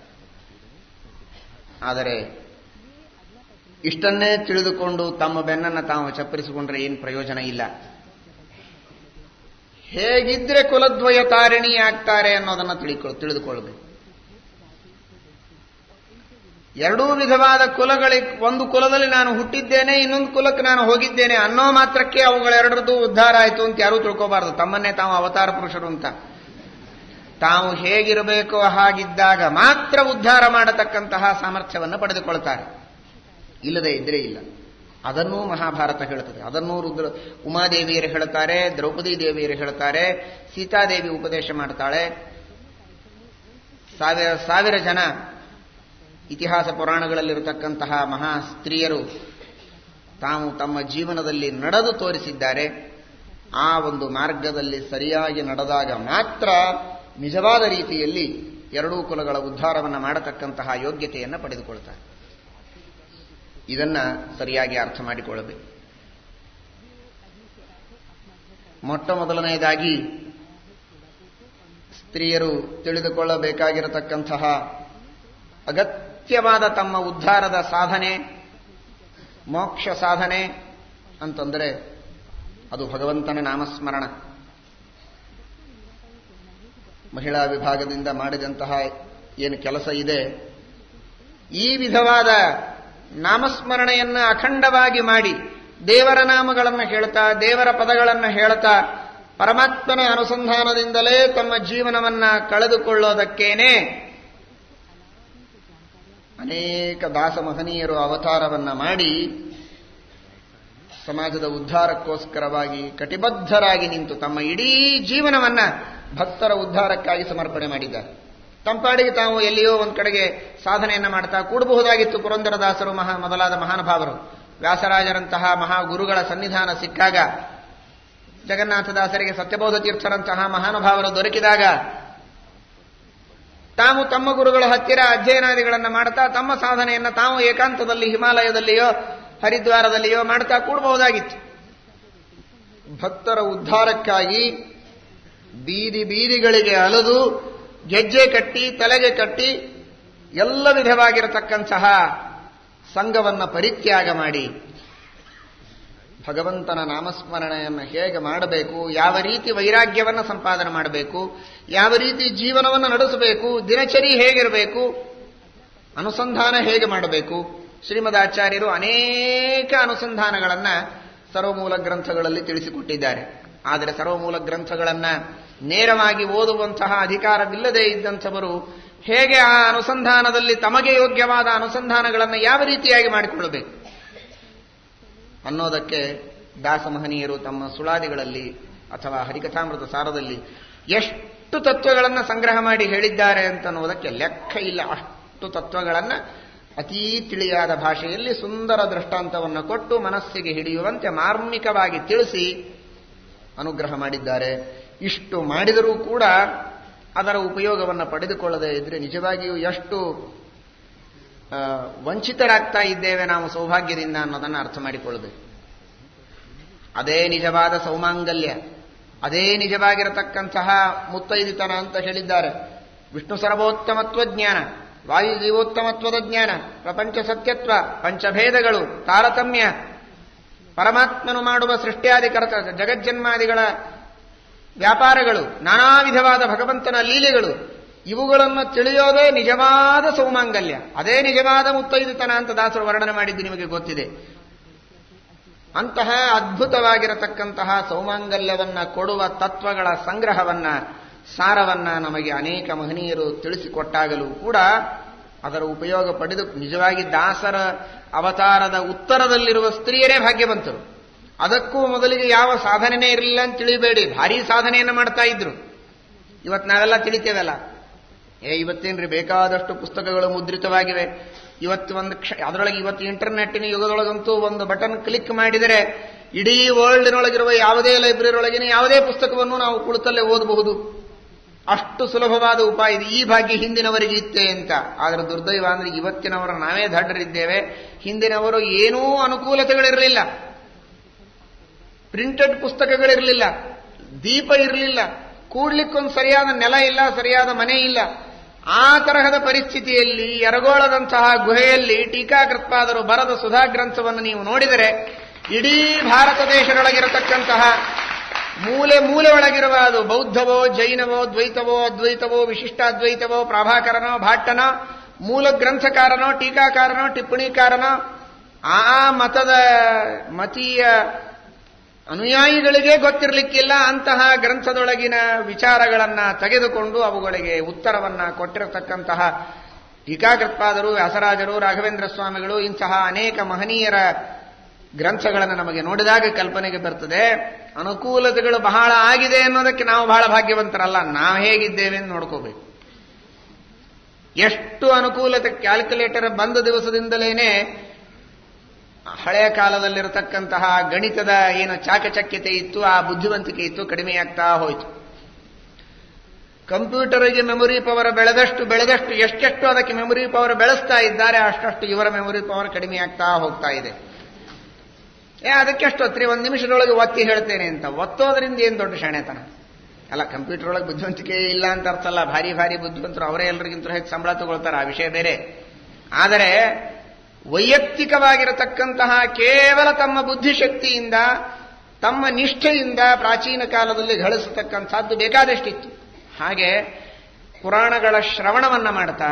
ಆದರೆ ಇಷ್ಟನ್ನೇ ತಿಳಿದುಕೊಂಡು ತಮ್ಮ ಬೆನ್ನನ್ನು ತಾವು ಚಪ್ಪರಿಸಿಕೊಂಡ್ರೆ ಏನು ಪ್ರಯೋಜನ ಇಲ್ಲ. ಹೇಗಿದ್ರೆ ಕುಲದ್ವಯ ತಾರಿಣಿ ಆಗ್ತಾರೆ ಅನ್ನೋದನ್ನು ತಿಳಿದುಕೊಳ್ಳ ತಿಳಿದುಕೊಳ್ಬೇಕು. ಎರಡೂ ವಿಧವಾದ ಕುಲಗಳಿಗೆ, ಒಂದು ಕುಲದಲ್ಲಿ ನಾನು ಹುಟ್ಟಿದ್ದೇನೆ, ಇನ್ನೊಂದು ಕುಲಕ್ಕೆ ನಾನು ಹೋಗಿದ್ದೇನೆ ಅನ್ನೋ ಮಾತ್ರಕ್ಕೆ ಅವುಗಳೆರಡರದ್ದು ಉದ್ಧಾರ ಆಯಿತು ಅಂತ ಯಾರೂ ತಿಳ್ಕೋಬಾರದು. ತಮ್ಮನ್ನೇ ತಾವು ಅವತಾರ ಪುರುಷರು ಅಂತ. ತಾವು ಹೇಗಿರಬೇಕೋ ಹಾಗಿದ್ದಾಗ ಮಾತ್ರ ಉದ್ಧಾರ ಮಾಡತಕ್ಕಂತಹ ಸಾಮರ್ಥ್ಯವನ್ನು ಪಡೆದುಕೊಳ್ತಾರೆ. ಇಲ್ಲದೆ ಇದ್ರೆ ಇಲ್ಲ. ಅದನ್ನೂ ಮಹಾಭಾರತ ಹೇಳುತ್ತದೆ. ಅದನ್ನೂ ರುದ್ರ ಉಮಾದೇವಿಯರು ಹೇಳುತ್ತಾರೆ, ದ್ರೌಪದಿ ದೇವಿಯರು ಹೇಳುತ್ತಾರೆ, ಸೀತಾದೇವಿ ಉಪದೇಶ ಮಾಡ್ತಾಳೆ. ಸಾವಿರ ಸಾವಿರ ಜನ ಇತಿಹಾಸ ಪುರಾಣಗಳಲ್ಲಿರತಕ್ಕಂತಹ ಮಹಾ ಸ್ತ್ರೀಯರು ತಾವು ತಮ್ಮ ಜೀವನದಲ್ಲಿ ನಡೆದು ತೋರಿಸಿದ್ದಾರೆ. ಆ ಒಂದು ಮಾರ್ಗದಲ್ಲಿ ಸರಿಯಾಗಿ ನಡೆದಾಗ ಮಾತ್ರ ನಿಜವಾದ ರೀತಿಯಲ್ಲಿ ಎರಡೂ ಕುಲಗಳ ಉದ್ಧಾರವನ್ನು ಮಾಡತಕ್ಕಂತಹ ಯೋಗ್ಯತೆಯನ್ನು ಪಡೆದುಕೊಳ್ತಾರೆ. ಇದನ್ನ ಸರಿಯಾಗಿ ಅರ್ಥ ಮಾಡಿಕೊಳ್ಳಬೇಕು. ಮೊಟ್ಟ ಮೊದಲನೆಯದಾಗಿ ಸ್ತ್ರೀಯರು ತಿಳಿದುಕೊಳ್ಳಬೇಕಾಗಿರತಕ್ಕಂತಹ ಅಗತ್ಯವಾದ ತಮ್ಮ ಉದ್ಧಾರದ ಸಾಧನೆ, ಮೋಕ್ಷ ಸಾಧನೆ ಅಂತಂದರೆ ಅದು ಭಗವಂತನ ನಾಮಸ್ಮರಣ. ಮಹಿಳಾ ವಿಭಾಗದಿಂದ ಮಾಡಿದಂತಹ ಏನು ಕೆಲಸ ಇದೆ, ಈ ವಿಧವಾದ ನಾಮಸ್ಮರಣೆಯನ್ನು ಅಖಂಡವಾಗಿ ಮಾಡಿ ದೇವರ ನಾಮಗಳನ್ನು ಹೇಳ್ತಾ, ದೇವರ ಪದಗಳನ್ನು ಹೇಳ್ತಾ ಪರಮಾತ್ಮನ ಅನುಸಂಧಾನದಿಂದಲೇ ತಮ್ಮ ಜೀವನವನ್ನ ಕಳೆದುಕೊಳ್ಳೋದಕ್ಕೇನೆ ಅನೇಕ ದಾಸ ಮಹನೀಯರು ಅವತಾರವನ್ನ ಮಾಡಿ ಸಮಾಜದ ಉದ್ಧಾರಕ್ಕೋಸ್ಕರವಾಗಿ ಕಟಿಬದ್ಧರಾಗಿ ನಿಂತು ತಮ್ಮ ಇಡೀ ಜೀವನವನ್ನ ಭಕ್ತರ ಉದ್ಧಾರಕ್ಕಾಗಿ ಸಮರ್ಪಣೆ ಮಾಡಿದ್ದಾರೆ. ತಂಪಾಡಿಗೆ ತಾವು ಎಲ್ಲಿಯೋ ಒಂದು ಕಡೆಗೆ ಸಾಧನೆಯನ್ನ ಮಾಡ್ತಾ ಕೂಡಬಹುದಾಗಿತ್ತು. ಪುರಂದರದಾಸರು ಮಹಾ ಮೊದಲಾದ ಮಹಾನುಭಾವರು, ವ್ಯಾಸರಾಜರಂತಹ ಮಹಾಗುರುಗಳ ಸನ್ನಿಧಾನ ಸಿಕ್ಕಾಗ, ಜಗನ್ನಾಥದಾಸರಿಗೆ ಸತ್ಯಬೋಧ ತೀರ್ಥರಂತಹ ಮಹಾನುಭಾವರು ದೊರಕಿದಾಗ ತಾವು ತಮ್ಮ ಗುರುಗಳ ಹತ್ತಿರ ಅಧ್ಯಯನಾದಿಗಳನ್ನು ಮಾಡ್ತಾ ತಮ್ಮ ಸಾಧನೆಯನ್ನ ತಾವು ಏಕಾಂತದಲ್ಲಿ ಹಿಮಾಲಯದಲ್ಲಿಯೋ ಹರಿದ್ವಾರದಲ್ಲಿಯೋ ಮಾಡ್ತಾ ಕೂಡಬಹುದಾಗಿತ್ತು. ಭಕ್ತರ ಉದ್ಧಾರಕ್ಕಾಗಿ ಬೀದಿ ಬೀದಿಗಳಿಗೆ ಅಲೆದು ಗೆಜ್ಜೆ ಕಟ್ಟಿ ತಲೆಗೆ ಕಟ್ಟಿ ಎಲ್ಲ ವಿಧವಾಗಿರತಕ್ಕಂತಹ ಸಂಘವನ್ನ ಪರಿತ್ಯಾಗ ಮಾಡಿ ಭಗವಂತನ ನಾಮಸ್ಮರಣೆಯನ್ನು ಹೇಗೆ ಮಾಡಬೇಕು, ಯಾವ ರೀತಿ ವೈರಾಗ್ಯವನ್ನು ಸಂಪಾದನೆ ಮಾಡಬೇಕು, ಯಾವ ರೀತಿ ಜೀವನವನ್ನು ನಡೆಸಬೇಕು, ದಿನಚರಿ ಹೇಗಿರಬೇಕು, ಅನುಸಂಧಾನ ಹೇಗೆ ಮಾಡಬೇಕು, ಶ್ರೀಮದಾಚಾರ್ಯರು ಅನೇಕ ಅನುಸಂಧಾನಗಳನ್ನ ಸರ್ವಮೂಲ ಗ್ರಂಥಗಳಲ್ಲಿ ತಿಳಿಸಿಕೊಟ್ಟಿದ್ದಾರೆ. ಆದರೆ ಸರ್ವಮೂಲ ಗ್ರಂಥಗಳನ್ನ ನೇರವಾಗಿ ಓದುವಂತಹ ಅಧಿಕಾರವಿಲ್ಲದೆ ಇದ್ದಂಥವರು ಹೇಗೆ ಆ ಅನುಸಂಧಾನದಲ್ಲಿ ತಮಗೆ ಯೋಗ್ಯವಾದ ಅನುಸಂಧಾನಗಳನ್ನು ಯಾವ ರೀತಿಯಾಗಿ ಮಾಡಿಕೊಳ್ಳಬೇಕು ಅನ್ನೋದಕ್ಕೆ ದಾಸಮಹನೀಯರು ತಮ್ಮ ಸುಳಾದಿಗಳಲ್ಲಿ ಅಥವಾ ಹರಿಕಥಾಮೃತ ಸಾರದಲ್ಲಿ ಎಷ್ಟು ತತ್ವಗಳನ್ನು ಸಂಗ್ರಹ ಮಾಡಿ ಹೇಳಿದ್ದಾರೆ ಅಂತನ್ನುವುದಕ್ಕೆ ಲೆಕ್ಕ ಇಲ್ಲ. ಅಷ್ಟು ತತ್ವಗಳನ್ನು ಅತೀ ತಿಳಿಯಾದ ಭಾಷೆಯಲ್ಲಿ ಸುಂದರ ದೃಷ್ಟಾಂತವನ್ನು ಕೊಟ್ಟು ಮನಸ್ಸಿಗೆ ಹಿಡಿಯುವಂತೆ ಮಾರ್ಮಿಕವಾಗಿ ತಿಳಿಸಿ ಅನುಗ್ರಹ ಮಾಡಿದ್ದಾರೆ. ಇಷ್ಟು ಮಾಡಿದರೂ ಕೂಡ ಅದರ ಉಪಯೋಗವನ್ನು ಪಡೆದುಕೊಳ್ಳದೆ ಇದ್ರೆ ನಿಜವಾಗಿಯೂ ಎಷ್ಟು ವಂಚಿತರಾಗ್ತಾ ಇದ್ದೇವೆ ನಾವು ಸೌಭಾಗ್ಯದಿಂದ ಅನ್ನೋದನ್ನು ಅರ್ಥ ಮಾಡಿಕೊಳ್ಳಬೇಕು. ಅದೇ ನಿಜವಾದ ಸೌಮಾಂಗಲ್ಯ, ಅದೇ ನಿಜವಾಗಿರತಕ್ಕಂತಹ ಮುತ್ತೈದಿತನ ಅಂತ ಹೇಳಿದ್ದಾರೆ. ವಿಷ್ಣು ಸರ್ವೋತ್ತಮತ್ವ ಜ್ಞಾನ, ವಾಯು ಜೀವೋತ್ತಮತ್ವದ ಜ್ಞಾನ, ಪ್ರಪಂಚ ಸತ್ಯತ್ವ, ಪಂಚಭೇದಗಳು, ತಾರತಮ್ಯ, ಪರಮಾತ್ಮನು ಮಾಡುವ ಸೃಷ್ಟಿಯಾದಿ ಕರ್ತ ಜಗಜ್ಜನ್ಮಾದಿಗಳ ವ್ಯಾಪಾರಗಳು, ನಾನಾ ವಿಧವಾದ ಭಗವಂತನ ಲೀಲೆಗಳು, ಇವುಗಳನ್ನು ತಿಳಿಯೋದೇ ನಿಜವಾದ ಸೌಮಾಂಗಲ್ಯ, ಅದೇ ನಿಜವಾದ ಮುತ್ತೈದಿತನ ಅಂತ ದಾಸರು ವರ್ಣನೆ ಮಾಡಿದ್ದು ನಿಮಗೆ ಗೊತ್ತಿದೆ. ಅಂತಹ ಅದ್ಭುತವಾಗಿರತಕ್ಕಂತಹ ಸೌಮಾಂಗಲ್ಯವನ್ನ ಕೊಡುವ ತತ್ವಗಳ ಸಂಗ್ರಹವನ್ನ, ಸಾರವನ್ನ ನಮಗೆ ಅನೇಕ ಮಹನೀಯರು ತಿಳಿಸಿಕೊಟ್ಟಾಗಲೂ ಕೂಡ ಅದರ ಉಪಯೋಗ ಪಡೆದು ನಿಜವಾಗಿ ದಾಸರ ಅವತಾರದ ಉತ್ತರದಲ್ಲಿರುವ ಸ್ತ್ರೀಯರೇ ಭಾಗ್ಯವಂತರು. ಅದಕ್ಕೂ ಮೊದಲಿಗೆ ಯಾವ ಸಾಧನೆನೇ ಇರಲಿಲ್ಲ ಅಂತ ತಿಳಿಬೇಡಿ, ಭಾರೀ ಸಾಧನೆಯನ್ನು ಮಾಡ್ತಾ ಇದ್ರು. ಇವತ್ತು ನಾವೆಲ್ಲ ತಿಳಿತೇವಲ್ಲ, ಏ ಇವತ್ತೇನ್ರಿ ಬೇಕಾದಷ್ಟು ಪುಸ್ತಕಗಳು ಮುದ್ರಿತವಾಗಿವೆ, ಇವತ್ತು ಒಂದು ಕ್ಷ ಅದರೊಳಗೆ ಇವತ್ತು ಇಂಟರ್ನೆಟ್ಟಿನ ಯುಗದೊಳಗಂತೂ ಒಂದು ಬಟನ್ ಕ್ಲಿಕ್ ಮಾಡಿದರೆ ಇಡೀ ವರ್ಲ್ಡ್ನೊಳಗಿರುವ ಯಾವುದೇ ಲೈಬ್ರರಿ ಒಳಗಿನ ಯಾವುದೇ ಪುಸ್ತಕವನ್ನು ನಾವು ಕುಳಿತಲ್ಲೇ ಓದಬಹುದು. ಅಷ್ಟು ಸುಲಭವಾದ ಉಪಾಯ ಇದೆ. ಈ ಭಾಗ್ಯ ಹಿಂದಿನವರಿಗೆ ಇತ್ತೆ ಅಂತ. ಆದರೆ ದುರ್ದೈವ ಅಂದ್ರೆ ಇವತ್ತಿನವರು ನಾವೇ ದಡ್ಡರಿದ್ದೇವೆ. ಹಿಂದಿನವರು ಏನೂ ಅನುಕೂಲತೆಗಳಿರಲಿಲ್ಲ, ಪ್ರಿಂಟೆಡ್ ಪುಸ್ತಕಗಳಿರಲಿಲ್ಲ, ದೀಪ ಇರಲಿಲ್ಲ, ಕೂಡ್ಲಿಕ್ಕೊಂದು ಸರಿಯಾದ ನೆಲ ಇಲ್ಲ, ಸರಿಯಾದ ಮನೆ ಇಲ್ಲ. ಆ ತರಹದ ಪರಿಸ್ಥಿತಿಯಲ್ಲಿ ಯರಗೋಳದಂತಹ ಗುಹೆಯಲ್ಲಿ ಟೀಕಾಕೃತ್ಪಾದರು ಬರದ ಸುಧಾ ಗ್ರಂಥವನ್ನು ನೀವು ನೋಡಿದರೆ ಇಡೀ ಭಾರತ ದೇಶದೊಳಗಿರತಕ್ಕಂತಹ ಮೂಲೆ ಮೂಲೆ ಒಳಗಿರುವ ಅದು ಬೌದ್ಧವೋ ಜೈನವೋ ದ್ವೈತವೋ ಅದ್ವೈತವೋ ವಿಶಿಷ್ಟಾದ್ವೈತವೋ ಪ್ರಾಭಾಕರನೋ ಭಾಟ್ಟನೋ ಮೂಲ ಗ್ರಂಥಕಾರನೋ ಟೀಕಾಕಾರನೋ ಟಿಪ್ಪಣಿಕಾರನೋ ಆ ಮತದ ಮತೀಯ ಅನುಯಾಯಿಗಳಿಗೆ ಗೊತ್ತಿರಲಿಕ್ಕಿಲ್ಲ. ಅಂತಹ ಗ್ರಂಥದೊಳಗಿನ ವಿಚಾರಗಳನ್ನ ತೆಗೆದುಕೊಂಡು ಅವುಗಳಿಗೆ ಉತ್ತರವನ್ನ ಕೊಟ್ಟಿರತಕ್ಕಂತಹ ಟೀಕಾಕೃತ್ಪಾದರು, ವ್ಯಾಸರಾಜರು, ರಾಘವೇಂದ್ರ ಸ್ವಾಮಿಗಳು, ಇಂತಹ ಅನೇಕ ಮಹನೀಯರ ಗ್ರಂಥಗಳನ್ನು ನಮಗೆ ನೋಡಿದಾಗ ಕಲ್ಪನೆಗೆ ಬರ್ತದೆ. ಅನುಕೂಲತೆಗಳು ಬಹಳ ಆಗಿದೆ ಅನ್ನೋದಕ್ಕೆ ನಾವು ಬಹಳ ಭಾಗ್ಯವಂತರಲ್ಲ, ನಾವು ಹೇಗಿದ್ದೇವೆ ಅಂತ ನೋಡ್ಕೋಬೇಕು. ಎಷ್ಟು ಅನುಕೂಲತೆ, ಕ್ಯಾಲ್ಕುಲೇಟರ್ ಬಂದ ದಿವಸದಿಂದಲೇನೆ ಹಳೆಯ ಕಾಲದಲ್ಲಿರತಕ್ಕಂತಹ ಗಣಿತದ ಏನು ಚಾಕಚಕ್ಯತೆ ಇತ್ತು, ಆ ಬುದ್ಧಿವಂತಿಕೆ ಇತ್ತು, ಕಡಿಮೆಯಾಗ್ತಾ ಹೋಯಿತು. ಕಂಪ್ಯೂಟರ್ಗೆ ಮೆಮೊರಿ ಪವರ್ ಬೆಳೆದಷ್ಟು ಬೆಳೆದಷ್ಟು ಎಷ್ಟೆಷ್ಟು ಅದಕ್ಕೆ ಮೆಮೊರಿ ಪವರ್ ಬೆಳೆಸ್ತಾ ಇದ್ದಾರೆ, ಅಷ್ಟಷ್ಟು ಇವರ ಮೆಮೊರಿ ಪವರ್ ಕಡಿಮೆಯಾಗ್ತಾ ಹೋಗ್ತಾ ಇದೆ. ಏ ಅದಕ್ಕೆ ಎಷ್ಟು ಹೊತ್ರಿ, ಒಂದು ನಿಮಿಷದೊಳಗೆ ಒತ್ತಿ ಹೇಳ್ತೇನೆ ಅಂತ. ಒತ್ತೋದ್ರಿಂದ ಏನು ದೊಡ್ಡ ಶಾಣೆತನ ಅಲ್ಲ. ಕಂಪ್ಯೂಟರ್ ಒಳಗೆ ಬುದ್ಧಿವಂತಿಕೆ ಇಲ್ಲ ಅಂತ ಅರ್ಥ ಅಲ್ಲ, ಭಾರಿ ಭಾರಿ ಬುದ್ಧಿವಂತರು ಅವರೇ ಎಲ್ಲರಿಗಿಂತ ಹೆಚ್ಚು ಸಂಬಳ ತಗೊಳ್ತಾರೆ, ಆ ವಿಷಯ ಬೇರೆ. ಆದರೆ ವೈಯಕ್ತಿಕವಾಗಿರತಕ್ಕಂತಹ ಕೇವಲ ತಮ್ಮ ಬುದ್ಧಿಶಕ್ತಿಯಿಂದ ತಮ್ಮ ನಿಷ್ಠೆಯಿಂದ ಪ್ರಾಚೀನ ಕಾಲದಲ್ಲಿ ಗಳಿಸತಕ್ಕಂಥದ್ದು ಬೇಕಾದಷ್ಟಿತ್ತು. ಹಾಗೆ ಪುರಾಣಗಳ ಶ್ರವಣವನ್ನ ಮಾಡ್ತಾ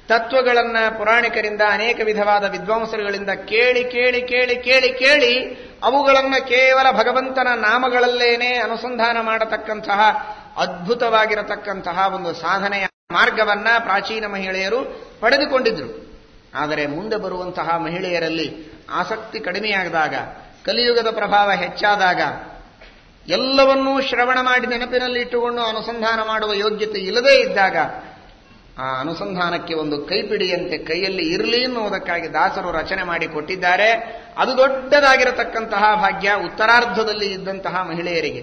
ತತ್ವಗಳನ್ನ ಪುರಾಣಿಕರಿಂದ ಅನೇಕ ವಿಧವಾದ ವಿದ್ವಾಂಸರುಗಳಿಂದ ಕೇಳಿ ಕೇಳಿ ಕೇಳಿ ಕೇಳಿ ಕೇಳಿ ಅವುಗಳನ್ನು ಕೇವಲ ಭಗವಂತನ ನಾಮಗಳಲ್ಲೇನೆ ಅನುಸಂಧಾನ ಮಾಡತಕ್ಕಂತಹ ಅದ್ಭುತವಾಗಿರತಕ್ಕಂತಹ ಒಂದು ಸಾಧನೆಯ ಮಾರ್ಗವನ್ನ ಪ್ರಾಚೀನ ಮಹಿಳೆಯರು ಪಡೆದುಕೊಂಡಿದ್ರು. ಆದರೆ ಮುಂದೆ ಬರುವಂತಹ ಮಹಿಳೆಯರಲ್ಲಿ ಆಸಕ್ತಿ ಕಡಿಮೆಯಾದಾಗ, ಕಲಿಯುಗದ ಪ್ರಭಾವ ಹೆಚ್ಚಾದಾಗ, ಎಲ್ಲವನ್ನೂ ಶ್ರವಣ ಮಾಡಿ ನೆನಪಿನಲ್ಲಿ ಇಟ್ಟುಕೊಂಡು ಅನುಸಂಧಾನ ಮಾಡುವ ಯೋಗ್ಯತೆ ಇಲ್ಲದೇ ಇದ್ದಾಗ ಆ ಅನುಸಂಧಾನಕ್ಕೆ ಒಂದು ಕೈಪಿಡಿಯಂತೆ ಕೈಯಲ್ಲಿ ಇರಲಿ ಎನ್ನುವುದಕ್ಕಾಗಿ ದಾಸರು ರಚನೆ ಮಾಡಿ ಕೊಟ್ಟಿದ್ದಾರೆ. ಅದು ದೊಡ್ಡದಾಗಿರತಕ್ಕಂತಹ ಭಾಗ್ಯ ಉತ್ತರಾರ್ಧದಲ್ಲಿ ಇದ್ದಂತಹ ಮಹಿಳೆಯರಿಗೆ.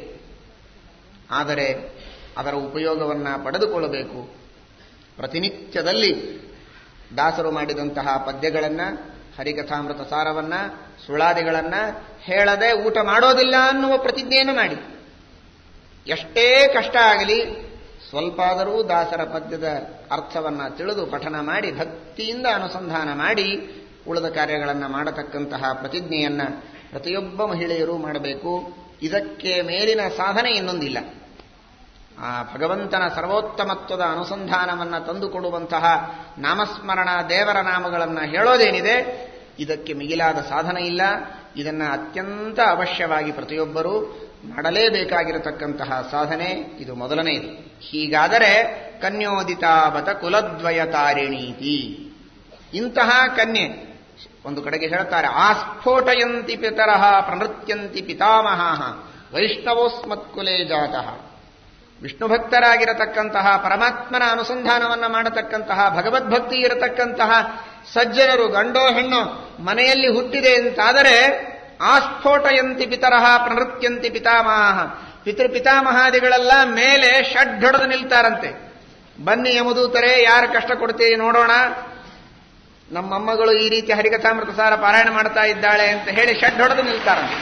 ಆದರೆ ಅದರ ಉಪಯೋಗವನ್ನು ಪಡೆದುಕೊಳ್ಳಬೇಕು. ಪ್ರತಿನಿತ್ಯದಲ್ಲಿ ದಾಸರು ಮಾಡಿದಂತಹ ಪದ್ಯಗಳನ್ನು, ಹರಿಕಥಾಮೃತ ಸಾರವನ್ನ, ಸುಳಾದಿಗಳನ್ನ ಹೇಳದೆ ಊಟ ಮಾಡೋದಿಲ್ಲ ಅನ್ನುವ ಪ್ರತಿಜ್ಞೆಯನ್ನು ಮಾಡಿ, ಎಷ್ಟೇ ಕಷ್ಟ ಆಗಲಿ ಸ್ವಲ್ಪ ಆದರೂ ದಾಸರ ಪದ್ಯದ ಅರ್ಥವನ್ನ ತಿಳಿದು ಪಠನ ಮಾಡಿ ಭಕ್ತಿಯಿಂದ ಅನುಸಂಧಾನ ಮಾಡಿ ಉಳಿದ ಕಾರ್ಯಗಳನ್ನು ಮಾಡತಕ್ಕಂತಹ ಪ್ರತಿಜ್ಞೆಯನ್ನ ಪ್ರತಿಯೊಬ್ಬ ಮಹಿಳೆಯರು ಮಾಡಬೇಕು. ಇದಕ್ಕೆ ಮೇಲಿನ ಸಾಧನೆ ಇನ್ನೊಂದಿಲ್ಲ. ಆ ಭಗವಂತನ ಸರ್ವೋತ್ತಮತ್ವದ ಅನುಸಂಧಾನವನ್ನು ತಂದುಕೊಡುವಂತಹ ನಾಮಸ್ಮರಣ, ದೇವರ ನಾಮಗಳನ್ನು ಹೇಳೋದೇನಿದೆ, ಇದಕ್ಕೆ ಮಿಗಿಲಾದ ಸಾಧನೆ ಇಲ್ಲ. ಇದನ್ನು ಅತ್ಯಂತ ಅವಶ್ಯವಾಗಿ ಪ್ರತಿಯೊಬ್ಬರೂ ಮಾಡಲೇಬೇಕಾಗಿರತಕ್ಕಂತಹ ಸಾಧನೆ ಇದು ಮೊದಲನೆಯದು. ಹೀಗಾದರೆ ಕನ್ಯೋದಿತಾವತ ಕುಲದ್ವಯ ತಾರಿಣೀತಿ, ಇಂತಹ ಕನ್ಯೆ ಒಂದು ಕಡೆಗೆ ಹೇಳ್ತಾರೆ, ಆಸ್ಫೋಟಯಂತಿ ಪಿತರಃ ಪ್ರನೃತ್ಯಂತಿ ಪಿತಾಮಹಾಃ ವೈಷ್ಣವೋಸ್ಮತ್ಕುಲೇ ಜಾತಃ. ವಿಷ್ಣು ಭಕ್ತರಾಗಿರತಕ್ಕಂತಹ, ಪರಮಾತ್ಮನ ಅನುಸಂಧಾನವನ್ನು ಮಾಡತಕ್ಕಂತಹ, ಭಗವದ್ಭಕ್ತಿ ಇರತಕ್ಕಂತಹ ಸಜ್ಜನರು ಗಂಡೋ ಹೆಣ್ಣೋ ಮನೆಯಲ್ಲಿ ಹುಟ್ಟಿದೆ ಅಂತಾದರೆ ಆಸ್ಫೋಟಯಂತಿ ಪಿತರಃ ಪ್ರನೃತ್ಯಂತಿ ಪಿತಾಮಹಾಃ, ಪಿತೃಪಿತಾಮಹಾದಿಗಳೆಲ್ಲ ಮೇಲೆ ಷಡ್ ಹೊಡೆದು ನಿಲ್ತಾರಂತೆ. ಬನ್ನಿ ಯಮದೂತರೇ, ಯಾರು ಕಷ್ಟ ಕೊಡ್ತೀರಿ ನೋಡೋಣ, ನಮ್ಮಮ್ಮಗಳು ಈ ರೀತಿ ಹರಿಕಥಾಮೃತ ಸಾರ ಪಾರಾಯಣ ಮಾಡ್ತಾ ಇದ್ದಾಳೆ ಅಂತ ಹೇಳಿ ಷಡ್ ಹೊಡೆದು ನಿಲ್ತಾರಂತೆ.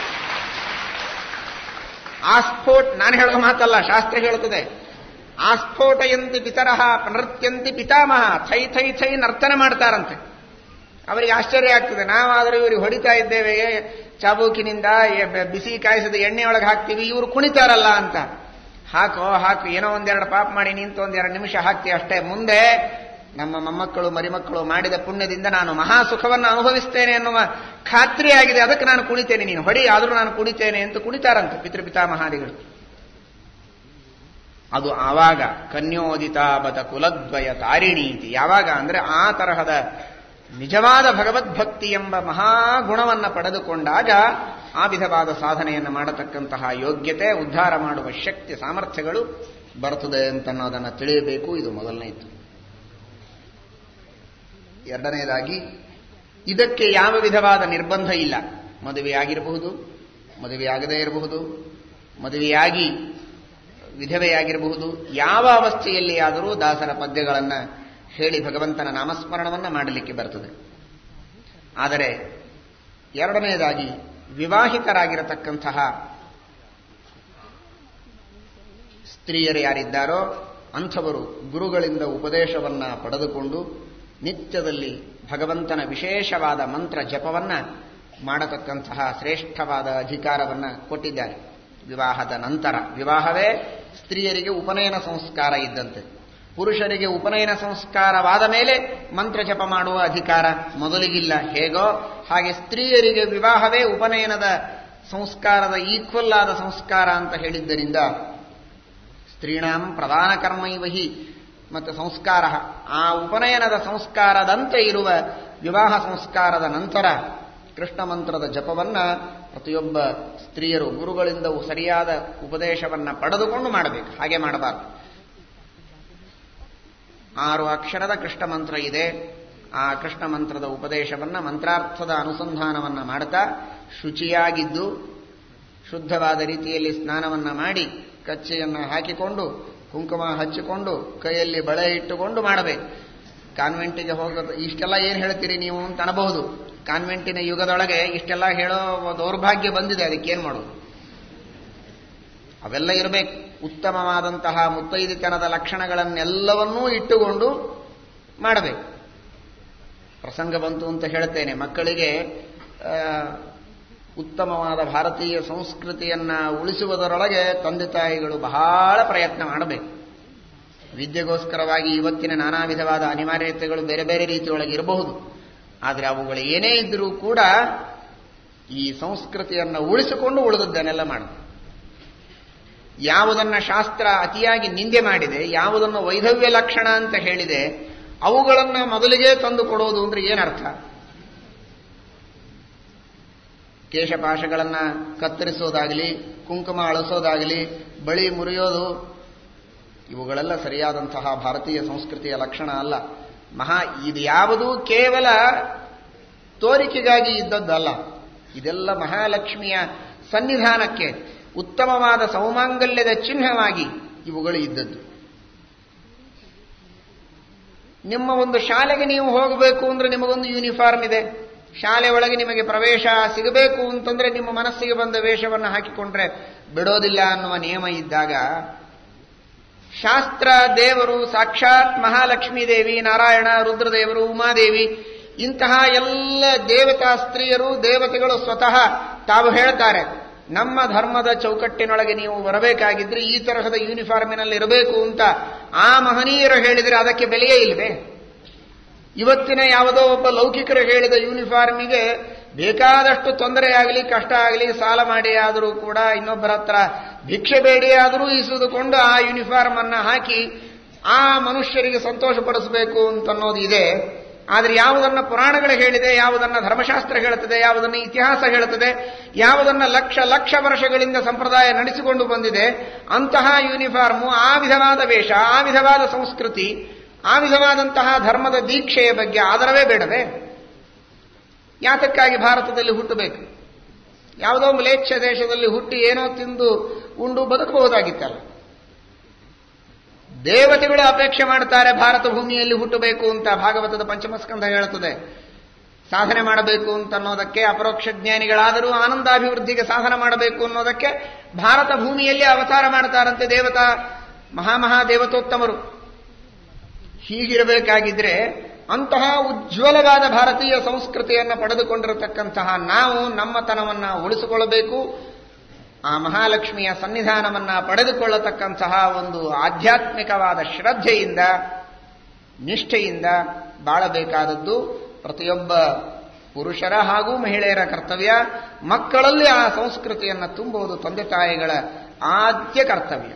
ಆಸ್ಫೋಟ್, ನಾನು ಹೇಳೋ ಮಾತಲ್ಲ, ಶಾಸ್ತ್ರ ಹೇಳುತ್ತದೆ. ಆಸ್ಫೋಟಯಂತಿ ಪಿತರಃ ನೃತ್ಯಂತಿ ಪಿತಾಮಹ, ಥೈ ಥೈ ಥೈ ನರ್ತನ ಮಾಡ್ತಾರಂತೆ. ಅವರಿಗೆ ಆಶ್ಚರ್ಯ ಆಗ್ತದೆ, ನಾವಾದರೂ ಇವರಿಗೆ ಹೊಡಿತಾ ಇದ್ದೇವೆ ಚಾಬೂಕಿನಿಂದ, ಬಿಸಿ ಕಾಯಿಸಿದ ಎಣ್ಣೆಯೊಳಗೆ ಹಾಕ್ತೀವಿ, ಇವರು ಕುಣಿತಾರಲ್ಲ ಅಂತ. ಹಾಕೋ ಹಾಕು, ಏನೋ ಒಂದೆರಡು ಪಾಪ ಮಾಡಿ ನಿಂತು ಒಂದೆರಡು ನಿಮಿಷ ಹಾಕ್ತೀವಿ ಅಷ್ಟೇ. ಮುಂದೆ ನಮ್ಮ ಮೊಮ್ಮಕ್ಕಳು ಮರಿಮಕ್ಕಳು ಮಾಡಿದ ಪುಣ್ಯದಿಂದ ನಾನು ಮಹಾ ಸುಖವನ್ನು ಅನುಭವಿಸ್ತೇನೆ ಅನ್ನುವ ಖಾತ್ರಿ ಆಗಿದೆ, ಅದಕ್ಕೆ ನಾನು ಕುಣಿತೇನೆ, ನೀನು ಹೊಡಿ ಆದರೂ ನಾನು ಕುಣಿತೇನೆ ಅಂತ ಕುಣಿತಾರಂತೆ ಪಿತೃಪಿತಾಮಹಾದಿಗಳು. ಅದು ಆವಾಗ ಕನ್ಯೋದಿತಾಬತ ಕುಲದ್ವಯ ತಾರಿಣೀತಿ. ಯಾವಾಗ ಅಂದ್ರೆ ಆ ತರಹದ ನಿಜವಾದ ಭಗವದ್ಭಕ್ತಿ ಎಂಬ ಮಹಾಗುಣವನ್ನು ಪಡೆದುಕೊಂಡಾಗ ಆ ವಿಧವಾದ ಸಾಧನೆಯನ್ನು ಮಾಡತಕ್ಕಂತಹ ಯೋಗ್ಯತೆ, ಉದ್ಧಾರ ಮಾಡುವ ಶಕ್ತಿ, ಸಾಮರ್ಥ್ಯಗಳು ಬರ್ತದೆ ಅಂತನ್ನೋದನ್ನು ತಿಳಿಯಬೇಕು. ಇದು ಮೊದಲನೆಯದು. ಎರಡನೆಯದಾಗಿ, ಇದಕ್ಕೆ ಯಾವ ವಿಧವಾದ ನಿರ್ಬಂಧ ಇಲ್ಲ. ಮದುವೆಯಾಗಿರಬಹುದು, ಮದುವೆಯಾಗದೇ ಇರಬಹುದು, ಮದುವೆಯಾಗಿ ವಿಧವೆಯಾಗಿರಬಹುದು, ಯಾವ ಅವಸ್ಥೆಯಲ್ಲಿ ಆದರೂ ದಾಸರ ಪದ್ಯಗಳನ್ನು ಹೇಳಿ ಭಗವಂತನ ನಾಮಸ್ಮರಣವನ್ನು ಮಾಡಲಿಕ್ಕೆ ಬರ್ತದೆ. ಆದರೆ ಎರಡನೆಯದಾಗಿ, ವಿವಾಹಿತರಾಗಿರತಕ್ಕಂತಹ ಸ್ತ್ರೀಯರು ಯಾರಿದ್ದಾರೋ ಅಂಥವರು ಗುರುಗಳಿಂದ ಉಪದೇಶವನ್ನ ಪಡೆದುಕೊಂಡು ನಿತ್ಯದಲ್ಲಿ ಭಗವಂತನ ವಿಶೇಷವಾದ ಮಂತ್ರ ಜಪವನ್ನ ಮಾಡತಕ್ಕಂತಹ ಶ್ರೇಷ್ಠವಾದ ಅಧಿಕಾರವನ್ನು ಕೊಟ್ಟಿದ್ದಾರೆ. ವಿವಾಹದ ನಂತರ, ವಿವಾಹವೇ ಸ್ತ್ರೀಯರಿಗೆ ಉಪನಯನ ಸಂಸ್ಕಾರ ಇದ್ದಂತೆ. ಪುರುಷರಿಗೆ ಉಪನಯನ ಸಂಸ್ಕಾರವಾದ ಮೇಲೆ ಮಂತ್ರ ಜಪ ಮಾಡುವ ಅಧಿಕಾರ ಮೊದಲಿಗಿಲ್ಲ. ಹೇಗೋ ಹಾಗೆ ಸ್ತ್ರೀಯರಿಗೆ ವಿವಾಹವೇ ಉಪನಯನದ ಸಂಸ್ಕಾರದ ಈಕ್ವಲ್ ಆದ ಸಂಸ್ಕಾರ ಅಂತ ಹೇಳಿದ್ದರಿಂದ ಸ್ತ್ರೀಣಾಂ ಪ್ರಧಾನ ಕರ್ಮೈವಹಿ ಮತ್ತು ಸಂಸ್ಕಾರ, ಆ ಉಪನಯನದ ಸಂಸ್ಕಾರದಂತೆ ಇರುವ ವಿವಾಹ ಸಂಸ್ಕಾರದ ನಂತರ ಕೃಷ್ಣ ಮಂತ್ರದ ಜಪವನ್ನ ಪ್ರತಿಯೊಬ್ಬ ಸ್ತ್ರೀಯರು ಗುರುಗಳಿಂದ ಸರಿಯಾದ ಉಪದೇಶವನ್ನ ಪಡೆದುಕೊಂಡು ಮಾಡಬೇಕು. ಹಾಗೆ ಮಾಡಬಾರದು. ಆರು ಅಕ್ಷರದ ಕೃಷ್ಣ ಮಂತ್ರ ಇದೆ. ಆ ಕೃಷ್ಣ ಮಂತ್ರದ ಉಪದೇಶವನ್ನ, ಮಂತ್ರಾರ್ಥದ ಅನುಸಂಧಾನವನ್ನ ಮಾಡ್ತಾ ಶುಚಿಯಾಗಿದ್ದು ಶುದ್ಧವಾದ ರೀತಿಯಲ್ಲಿ ಸ್ನಾನವನ್ನ ಮಾಡಿ ಕಚ್ಚೆಯನ್ನು ಹಾಕಿಕೊಂಡು ಕುಂಕುಮ ಹಚ್ಚಿಕೊಂಡು ಕೈಯಲ್ಲಿ ಬಳೆ ಇಟ್ಟುಕೊಂಡು ಮಾಡಬೇಕು. ಕಾನ್ವೆಂಟಿಗೆ ಹೋಗೋದು ಇಷ್ಟೆಲ್ಲ ಏನು ಹೇಳ್ತೀರಿ ನೀವು ಅಂತ ಅನಬಹುದು. ಕಾನ್ವೆಂಟಿನ ಯುಗದೊಳಗೆ ಇಷ್ಟೆಲ್ಲ ಹೇಳೋ ದೌರ್ಭಾಗ್ಯ ಬಂದಿದೆ, ಅದಕ್ಕೇನು ಮಾಡೋದು? ಅವೆಲ್ಲ ಇರಬೇಕು. ಉತ್ತಮವಾದಂತಹ ಮುತ್ತೈದಿತನದ ಲಕ್ಷಣಗಳನ್ನೆಲ್ಲವನ್ನೂ ಇಟ್ಟುಕೊಂಡು ಮಾಡಬೇಕು. ಪ್ರಸಂಗ ಬಂತು ಅಂತ ಹೇಳ್ತೇನೆ, ಮಕ್ಕಳಿಗೆ ಉತ್ತಮವಾದ ಭಾರತೀಯ ಸಂಸ್ಕೃತಿಯನ್ನ ಉಳಿಸುವುದರೊಳಗೆ ತಂದೆ ತಾಯಿಗಳು ಬಹಳ ಪ್ರಯತ್ನ ಮಾಡಬೇಕು. ವಿದ್ಯೆಗೋಸ್ಕರವಾಗಿ ಇವತ್ತಿನ ನಾನಾ ವಿಧವಾದ ಅನಿವಾರ್ಯತೆಗಳು ಬೇರೆ ಬೇರೆ ರೀತಿಯೊಳಗೆ ಇರಬಹುದು. ಆದರೆ ಅವುಗಳು ಏನೇ ಇದ್ದರೂ ಕೂಡ ಈ ಸಂಸ್ಕೃತಿಯನ್ನು ಉಳಿಸಿಕೊಂಡು ಉಳಿದದ್ದನ್ನೆಲ್ಲ ಮಾಡಿದೆ. ಯಾವುದನ್ನ ಶಾಸ್ತ್ರ ಅತಿಯಾಗಿ ನಿಂದೆ ಮಾಡಿದೆ, ಯಾವುದನ್ನು ವೈಧವ್ಯ ಲಕ್ಷಣ ಅಂತ ಹೇಳಿದೆ, ಅವುಗಳನ್ನು ಮೊದಲಿಗೆ ತಂದು ಕೊಡೋದು ಅಂದ್ರೆ ಏನರ್ಥ? ಕೇಶಪಾಶಗಳನ್ನ ಕತ್ತರಿಸೋದಾಗಲಿ, ಕುಂಕುಮ ಅಳಿಸೋದಾಗಲಿ, ಬಳಿ ಮುರಿಯೋದು, ಇವುಗಳೆಲ್ಲ ಸರಿಯಾದಂತಹ ಭಾರತೀಯ ಸಂಸ್ಕೃತಿಯ ಲಕ್ಷಣ ಅಲ್ಲ. ಮಹಾ ಇದು ಯಾವುದೂ ಕೇವಲ ತೋರಿಕೆಗಾಗಿ ಇದ್ದದ್ದಲ್ಲ. ಇದೆಲ್ಲ ಮಹಾಲಕ್ಷ್ಮಿಯ ಸನ್ನಿಧಾನಕ್ಕೆ ಉತ್ತಮವಾದ ಸೌಮಾಂಗಲ್ಯದ ಚಿಹ್ನವಾಗಿ ಇವುಗಳು ಇದ್ದದ್ದು. ನಿಮ್ಮ ಒಂದು ಶಾಲೆಗೆ ನೀವು ಹೋಗಬೇಕು ಅಂದ್ರೆ ನಿಮಗೊಂದು ಯೂನಿಫಾರ್ಮ್ ಇದೆ. ಶಾಲೆ ಒಳಗೆ ನಿಮಗೆ ಪ್ರವೇಶ ಸಿಗಬೇಕು ಅಂತಂದ್ರೆ ನಿಮ್ಮ ಮನಸ್ಸಿಗೆ ಬಂದ ವೇಷವನ್ನು ಹಾಕಿಕೊಂಡ್ರೆ ಬಿಡೋದಿಲ್ಲ ಅನ್ನುವ ನಿಯಮ ಇದ್ದಾಗ, ಶಾಸ್ತ್ರ ದೇವರು ಸಾಕ್ಷಾತ್ ಮಹಾಲಕ್ಷ್ಮೀ ದೇವಿ, ನಾರಾಯಣ, ರುದ್ರದೇವರು, ಉಮಾದೇವಿ ಇಂತಹ ಎಲ್ಲ ದೇವತಾ ಸ್ತ್ರೀಯರು, ದೇವತೆಗಳು ಸ್ವತಃ ತಾವು ಹೇಳ್ತಾರೆ, ನಮ್ಮ ಧರ್ಮದ ಚೌಕಟ್ಟಿನೊಳಗೆ ನೀವು ಬರಬೇಕಾಗಿದ್ರೆ ಈ ತರಹದ ಯೂನಿಫಾರ್ಮಿನಲ್ಲಿ ಇರಬೇಕು ಅಂತ ಆ ಮಹನೀಯರು ಹೇಳಿದರೆ ಅದಕ್ಕೆ ಬೆಲೆಯೇ ಇಲ್ವೇ? ಇವತ್ತಿನ ಯಾವುದೋ ಒಬ್ಬ ಲೌಕಿಕರು ಹೇಳಿದ ಯೂನಿಫಾರ್ಮಿಗೆ ಬೇಕಾದಷ್ಟು ತೊಂದರೆಯಾಗಲಿ, ಕಷ್ಟ ಆಗಲಿ, ಸಾಲ ಮಾಡಿ ಆದರೂ ಕೂಡ ಇನ್ನೊಬ್ಬರ ಹತ್ರ ಭಿಕ್ಷೆ ಬೇಡಿ ಆದರೂ ಇಸುದುಕೊಂಡು ಆ ಯೂನಿಫಾರ್ಮ್ ಅನ್ನ ಹಾಕಿ ಆ ಮನುಷ್ಯರಿಗೆ ಸಂತೋಷಪಡಿಸಬೇಕು ಅಂತನ್ನೋದು ಇದೆ. ಆದರೆ ಯಾವುದನ್ನ ಪುರಾಣಗಳು ಹೇಳಿದೆ, ಯಾವುದನ್ನ ಧರ್ಮಶಾಸ್ತ್ರ ಹೇಳುತ್ತದೆ, ಯಾವುದನ್ನ ಇತಿಹಾಸ ಹೇಳುತ್ತದೆ, ಯಾವುದನ್ನ ಲಕ್ಷ ಲಕ್ಷ ವರ್ಷಗಳಿಂದ ಸಂಪ್ರದಾಯ ನಡೆಸಿಕೊಂಡು ಬಂದಿದೆ, ಅಂತಹ ಯೂನಿಫಾರ್ಮು, ಆ ವಿಧವಾದ ವೇಷ, ಆ ವಿಧವಾದ ಸಂಸ್ಕೃತಿ, ಆ ವಿಧವಾದಂತಹ ಧರ್ಮದ ದೀಕ್ಷೆಯ ಬಗ್ಗೆ ಆದರವೇ ಬೇಡವೇ? ಯಾತಕ್ಕಾಗಿ ಭಾರತದಲ್ಲಿ ಹುಟ್ಟಬೇಕು? ಯಾವುದೋ ಮ್ಲೇಚ್ಛ ದೇಶದಲ್ಲಿ ಹುಟ್ಟಿ ಏನೋ ತಿಂದು ಉಂಡು ಬದುಕಬಹುದಾಗಿತ್ತಲ್ಲ. ದೇವತೆಗಳು ಅಪೇಕ್ಷೆ ಮಾಡ್ತಾರೆ ಭಾರತ ಭೂಮಿಯಲ್ಲಿ ಹುಟ್ಟಬೇಕು ಅಂತ. ಭಾಗವತದ ಪಂಚಮಸ್ಕಂಧ ಹೇಳುತ್ತದೆ. ಸಾಧನೆ ಮಾಡಬೇಕು ಅಂತ ಅನ್ನೋದಕ್ಕೆ ಅಪರೋಕ್ಷ ಜ್ಞಾನಿಗಳಾದರೂ ಆನಂದಾಭಿವೃದ್ಧಿಗೆ ಸಾಧನ ಮಾಡಬೇಕು ಅನ್ನೋದಕ್ಕೆ ಭಾರತ ಭೂಮಿಯಲ್ಲಿ ಅವತಾರ ಮಾಡ್ತಾರಂತೆ ದೇವತಾ ಮಹಾಮಹಾ ದೇವತೋತ್ತಮರು. ಹೀಗಿರಬೇಕಾಗಿದ್ರೆ ಅಂತಹ ಉಜ್ವಲವಾದ ಭಾರತೀಯ ಸಂಸ್ಕೃತಿಯನ್ನು ಪಡೆದುಕೊಂಡಿರತಕ್ಕಂತಹ ನಾವು ನಮ್ಮತನವನ್ನ ಉಳಿಸಿಕೊಳ್ಳಬೇಕು. ಆ ಮಹಾಲಕ್ಷ್ಮಿಯ ಸನ್ನಿಧಾನವನ್ನ ಪಡೆದುಕೊಳ್ಳತಕ್ಕಂತಹ ಒಂದು ಆಧ್ಯಾತ್ಮಿಕವಾದ ಶ್ರದ್ಧೆಯಿಂದ, ನಿಷ್ಠೆಯಿಂದ ಬಾಳಬೇಕಾದದ್ದು ಪ್ರತಿಯೊಬ್ಬ ಪುರುಷರ ಹಾಗೂ ಮಹಿಳೆಯರ ಕರ್ತವ್ಯ. ಮಕ್ಕಳಲ್ಲಿ ಆ ಸಂಸ್ಕೃತಿಯನ್ನು ತುಂಬುವುದು ತಂದೆ ತಾಯಿಗಳ ಆದ್ಯ ಕರ್ತವ್ಯ.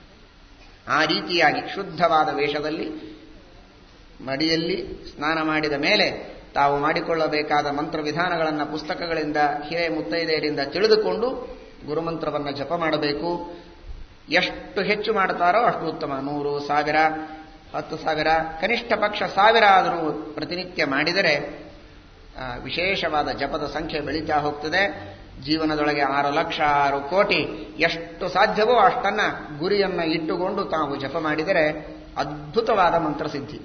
ಆ ರೀತಿಯಾಗಿ ಶುದ್ಧವಾದ ವೇಷದಲ್ಲಿ ಮಡಿಯಲ್ಲಿ ಸ್ನಾನ ಮಾಡಿದ ಮೇಲೆ ತಾವು ಮಾಡಿಕೊಳ್ಳಬೇಕಾದ ಮಂತ್ರವಿಧಾನಗಳನ್ನು ಪುಸ್ತಕಗಳಿಂದ ಹಿರಿಯ ಮುತ್ತೈದೆಯರಿಂದ ತಿಳಿದುಕೊಂಡು ಗುರುಮಂತ್ರವನ್ನು ಜಪ ಮಾಡಬೇಕು. ಎಷ್ಟು ಹೆಚ್ಚು ಮಾಡುತ್ತಾರೋ ಅಷ್ಟು ಉತ್ತಮ. ನೂರು, ಸಾವಿರ, ಹತ್ತು ಸಾವಿರ, ಕನಿಷ್ಠ ಪಕ್ಷ ಸಾವಿರ ಆದರೂ ಪ್ರತಿನಿತ್ಯ ಮಾಡಿದರೆ ವಿಶೇಷವಾದ ಜಪದ ಸಂಖ್ಯೆ ಬೆಳೀತಾ ಹೋಗ್ತದೆ. ಜೀವನದೊಳಗೆ ಆರು ಲಕ್ಷ ಆರು ಕೋಟಿ ಎಷ್ಟು ಸಾಧ್ಯವೋ ಅಷ್ಟನ್ನ ಗುರಿಯನ್ನ ಇಟ್ಟುಕೊಂಡು ತಾವು ಜಪ ಮಾಡಿದರೆ ಅದ್ಭುತವಾದ ಮಂತ್ರಸಿದ್ಧಿ.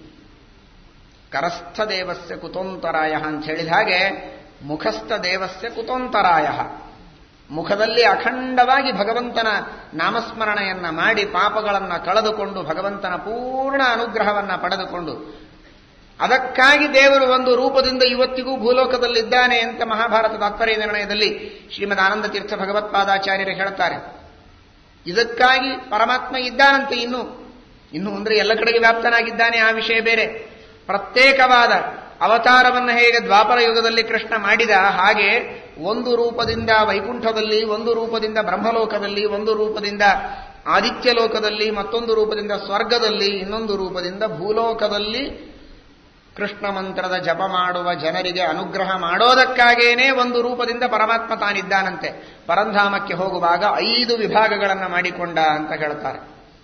ಕರಸ್ಥ ದೇವಸ್ಯ ಕುತೋಂತರಾಯ ಅಂತ ಹೇಳಿದ ಹಾಗೆ ಮುಖಸ್ಥ ದೇವಸ್ಯ ಕುತೋಂತರಾಯ. ಮುಖದಲ್ಲಿ ಅಖಂಡವಾಗಿ ಭಗವಂತನ ನಾಮಸ್ಮರಣೆಯನ್ನ ಮಾಡಿ ಪಾಪಗಳನ್ನು ಕಳೆದುಕೊಂಡು ಭಗವಂತನ ಪೂರ್ಣ ಅನುಗ್ರಹವನ್ನ ಪಡೆದುಕೊಂಡು, ಅದಕ್ಕಾಗಿ ದೇವರು ಒಂದು ರೂಪದಿಂದ ಇವತ್ತಿಗೂ ಭೂಲೋಕದಲ್ಲಿದ್ದಾನೆ ಅಂತ ಮಹಾಭಾರತ ತಾತ್ಪರ್ಯ ನಿರ್ಣಯದಲ್ಲಿ ಶ್ರೀಮದ್ ಆನಂದ ತೀರ್ಥ ಭಗವತ್ಪಾದಾಚಾರ್ಯರು ಹೇಳ್ತಾರೆ. ಇದಕ್ಕಾಗಿ ಪರಮಾತ್ಮ ಇದ್ದಾನಂತೆ. ಇನ್ನು ಇನ್ನು ಅಂದ್ರೆ ಎಲ್ಲ ಕಡೆಗೆ ವ್ಯಾಪ್ತನಾಗಿದ್ದಾನೆ, ಆ ವಿಷಯ ಬೇರೆ. ಪ್ರತ್ಯೇಕವಾದ ಅವತಾರವನ್ನು ಹೇಗೆ ದ್ವಾಪರ ಯುಗದಲ್ಲಿ ಕೃಷ್ಣ ಮಾಡಿದ ಹಾಗೆ ಒಂದು ರೂಪದಿಂದ ವೈಕುಂಠದಲ್ಲಿ, ಒಂದು ರೂಪದಿಂದ ಬ್ರಹ್ಮಲೋಕದಲ್ಲಿ, ಒಂದು ರೂಪದಿಂದ ಆದಿತ್ಯ ಲೋಕದಲ್ಲಿ, ಮತ್ತೊಂದು ರೂಪದಿಂದ ಸ್ವರ್ಗದಲ್ಲಿ, ಇನ್ನೊಂದು ರೂಪದಿಂದ ಭೂಲೋಕದಲ್ಲಿ ಕೃಷ್ಣ ಮಂತ್ರದ ಜಪ ಮಾಡುವ ಜನರಿಗೆ ಅನುಗ್ರಹ ಮಾಡೋದಕ್ಕಾಗೇನೆ ಒಂದು ರೂಪದಿಂದ ಪರಮಾತ್ಮ ತಾನಿದ್ದಾನಂತೆ. ಪರಂಧಾಮಕ್ಕೆ ಹೋಗುವಾಗ ಐದು ವಿಭಾಗಗಳನ್ನು ಮಾಡಿಕೊಂಡ ಅಂತ ಹೇಳ್ತಾರೆ.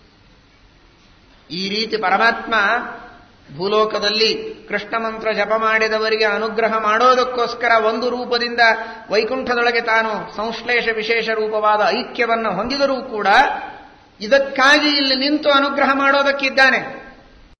ಈ ರೀತಿ ಪರಮಾತ್ಮ ಭೂಲೋಕದಲ್ಲಿ ಕೃಷ್ಣ ಮಂತ್ರ ಜಪ ಮಾಡಿದವರಿಗೆ ಅನುಗ್ರಹ ಮಾಡೋದಕ್ಕೋಸ್ಕರ ಒಂದು ರೂಪದಿಂದ ವೈಕುಂಠದೊಳಗೆ ತಾನು ಸಂಶ್ಲೇಷ ವಿಶೇಷ ರೂಪವಾದ ಐಕ್ಯವನ್ನು ಹೊಂದಿದರೂ ಕೂಡ ಇದಕ್ಕಾಗಿ ಇಲ್ಲಿ ನಿಂತು ಅನುಗ್ರಹ ಮಾಡೋದಕ್ಕಿದ್ದಾನೆ.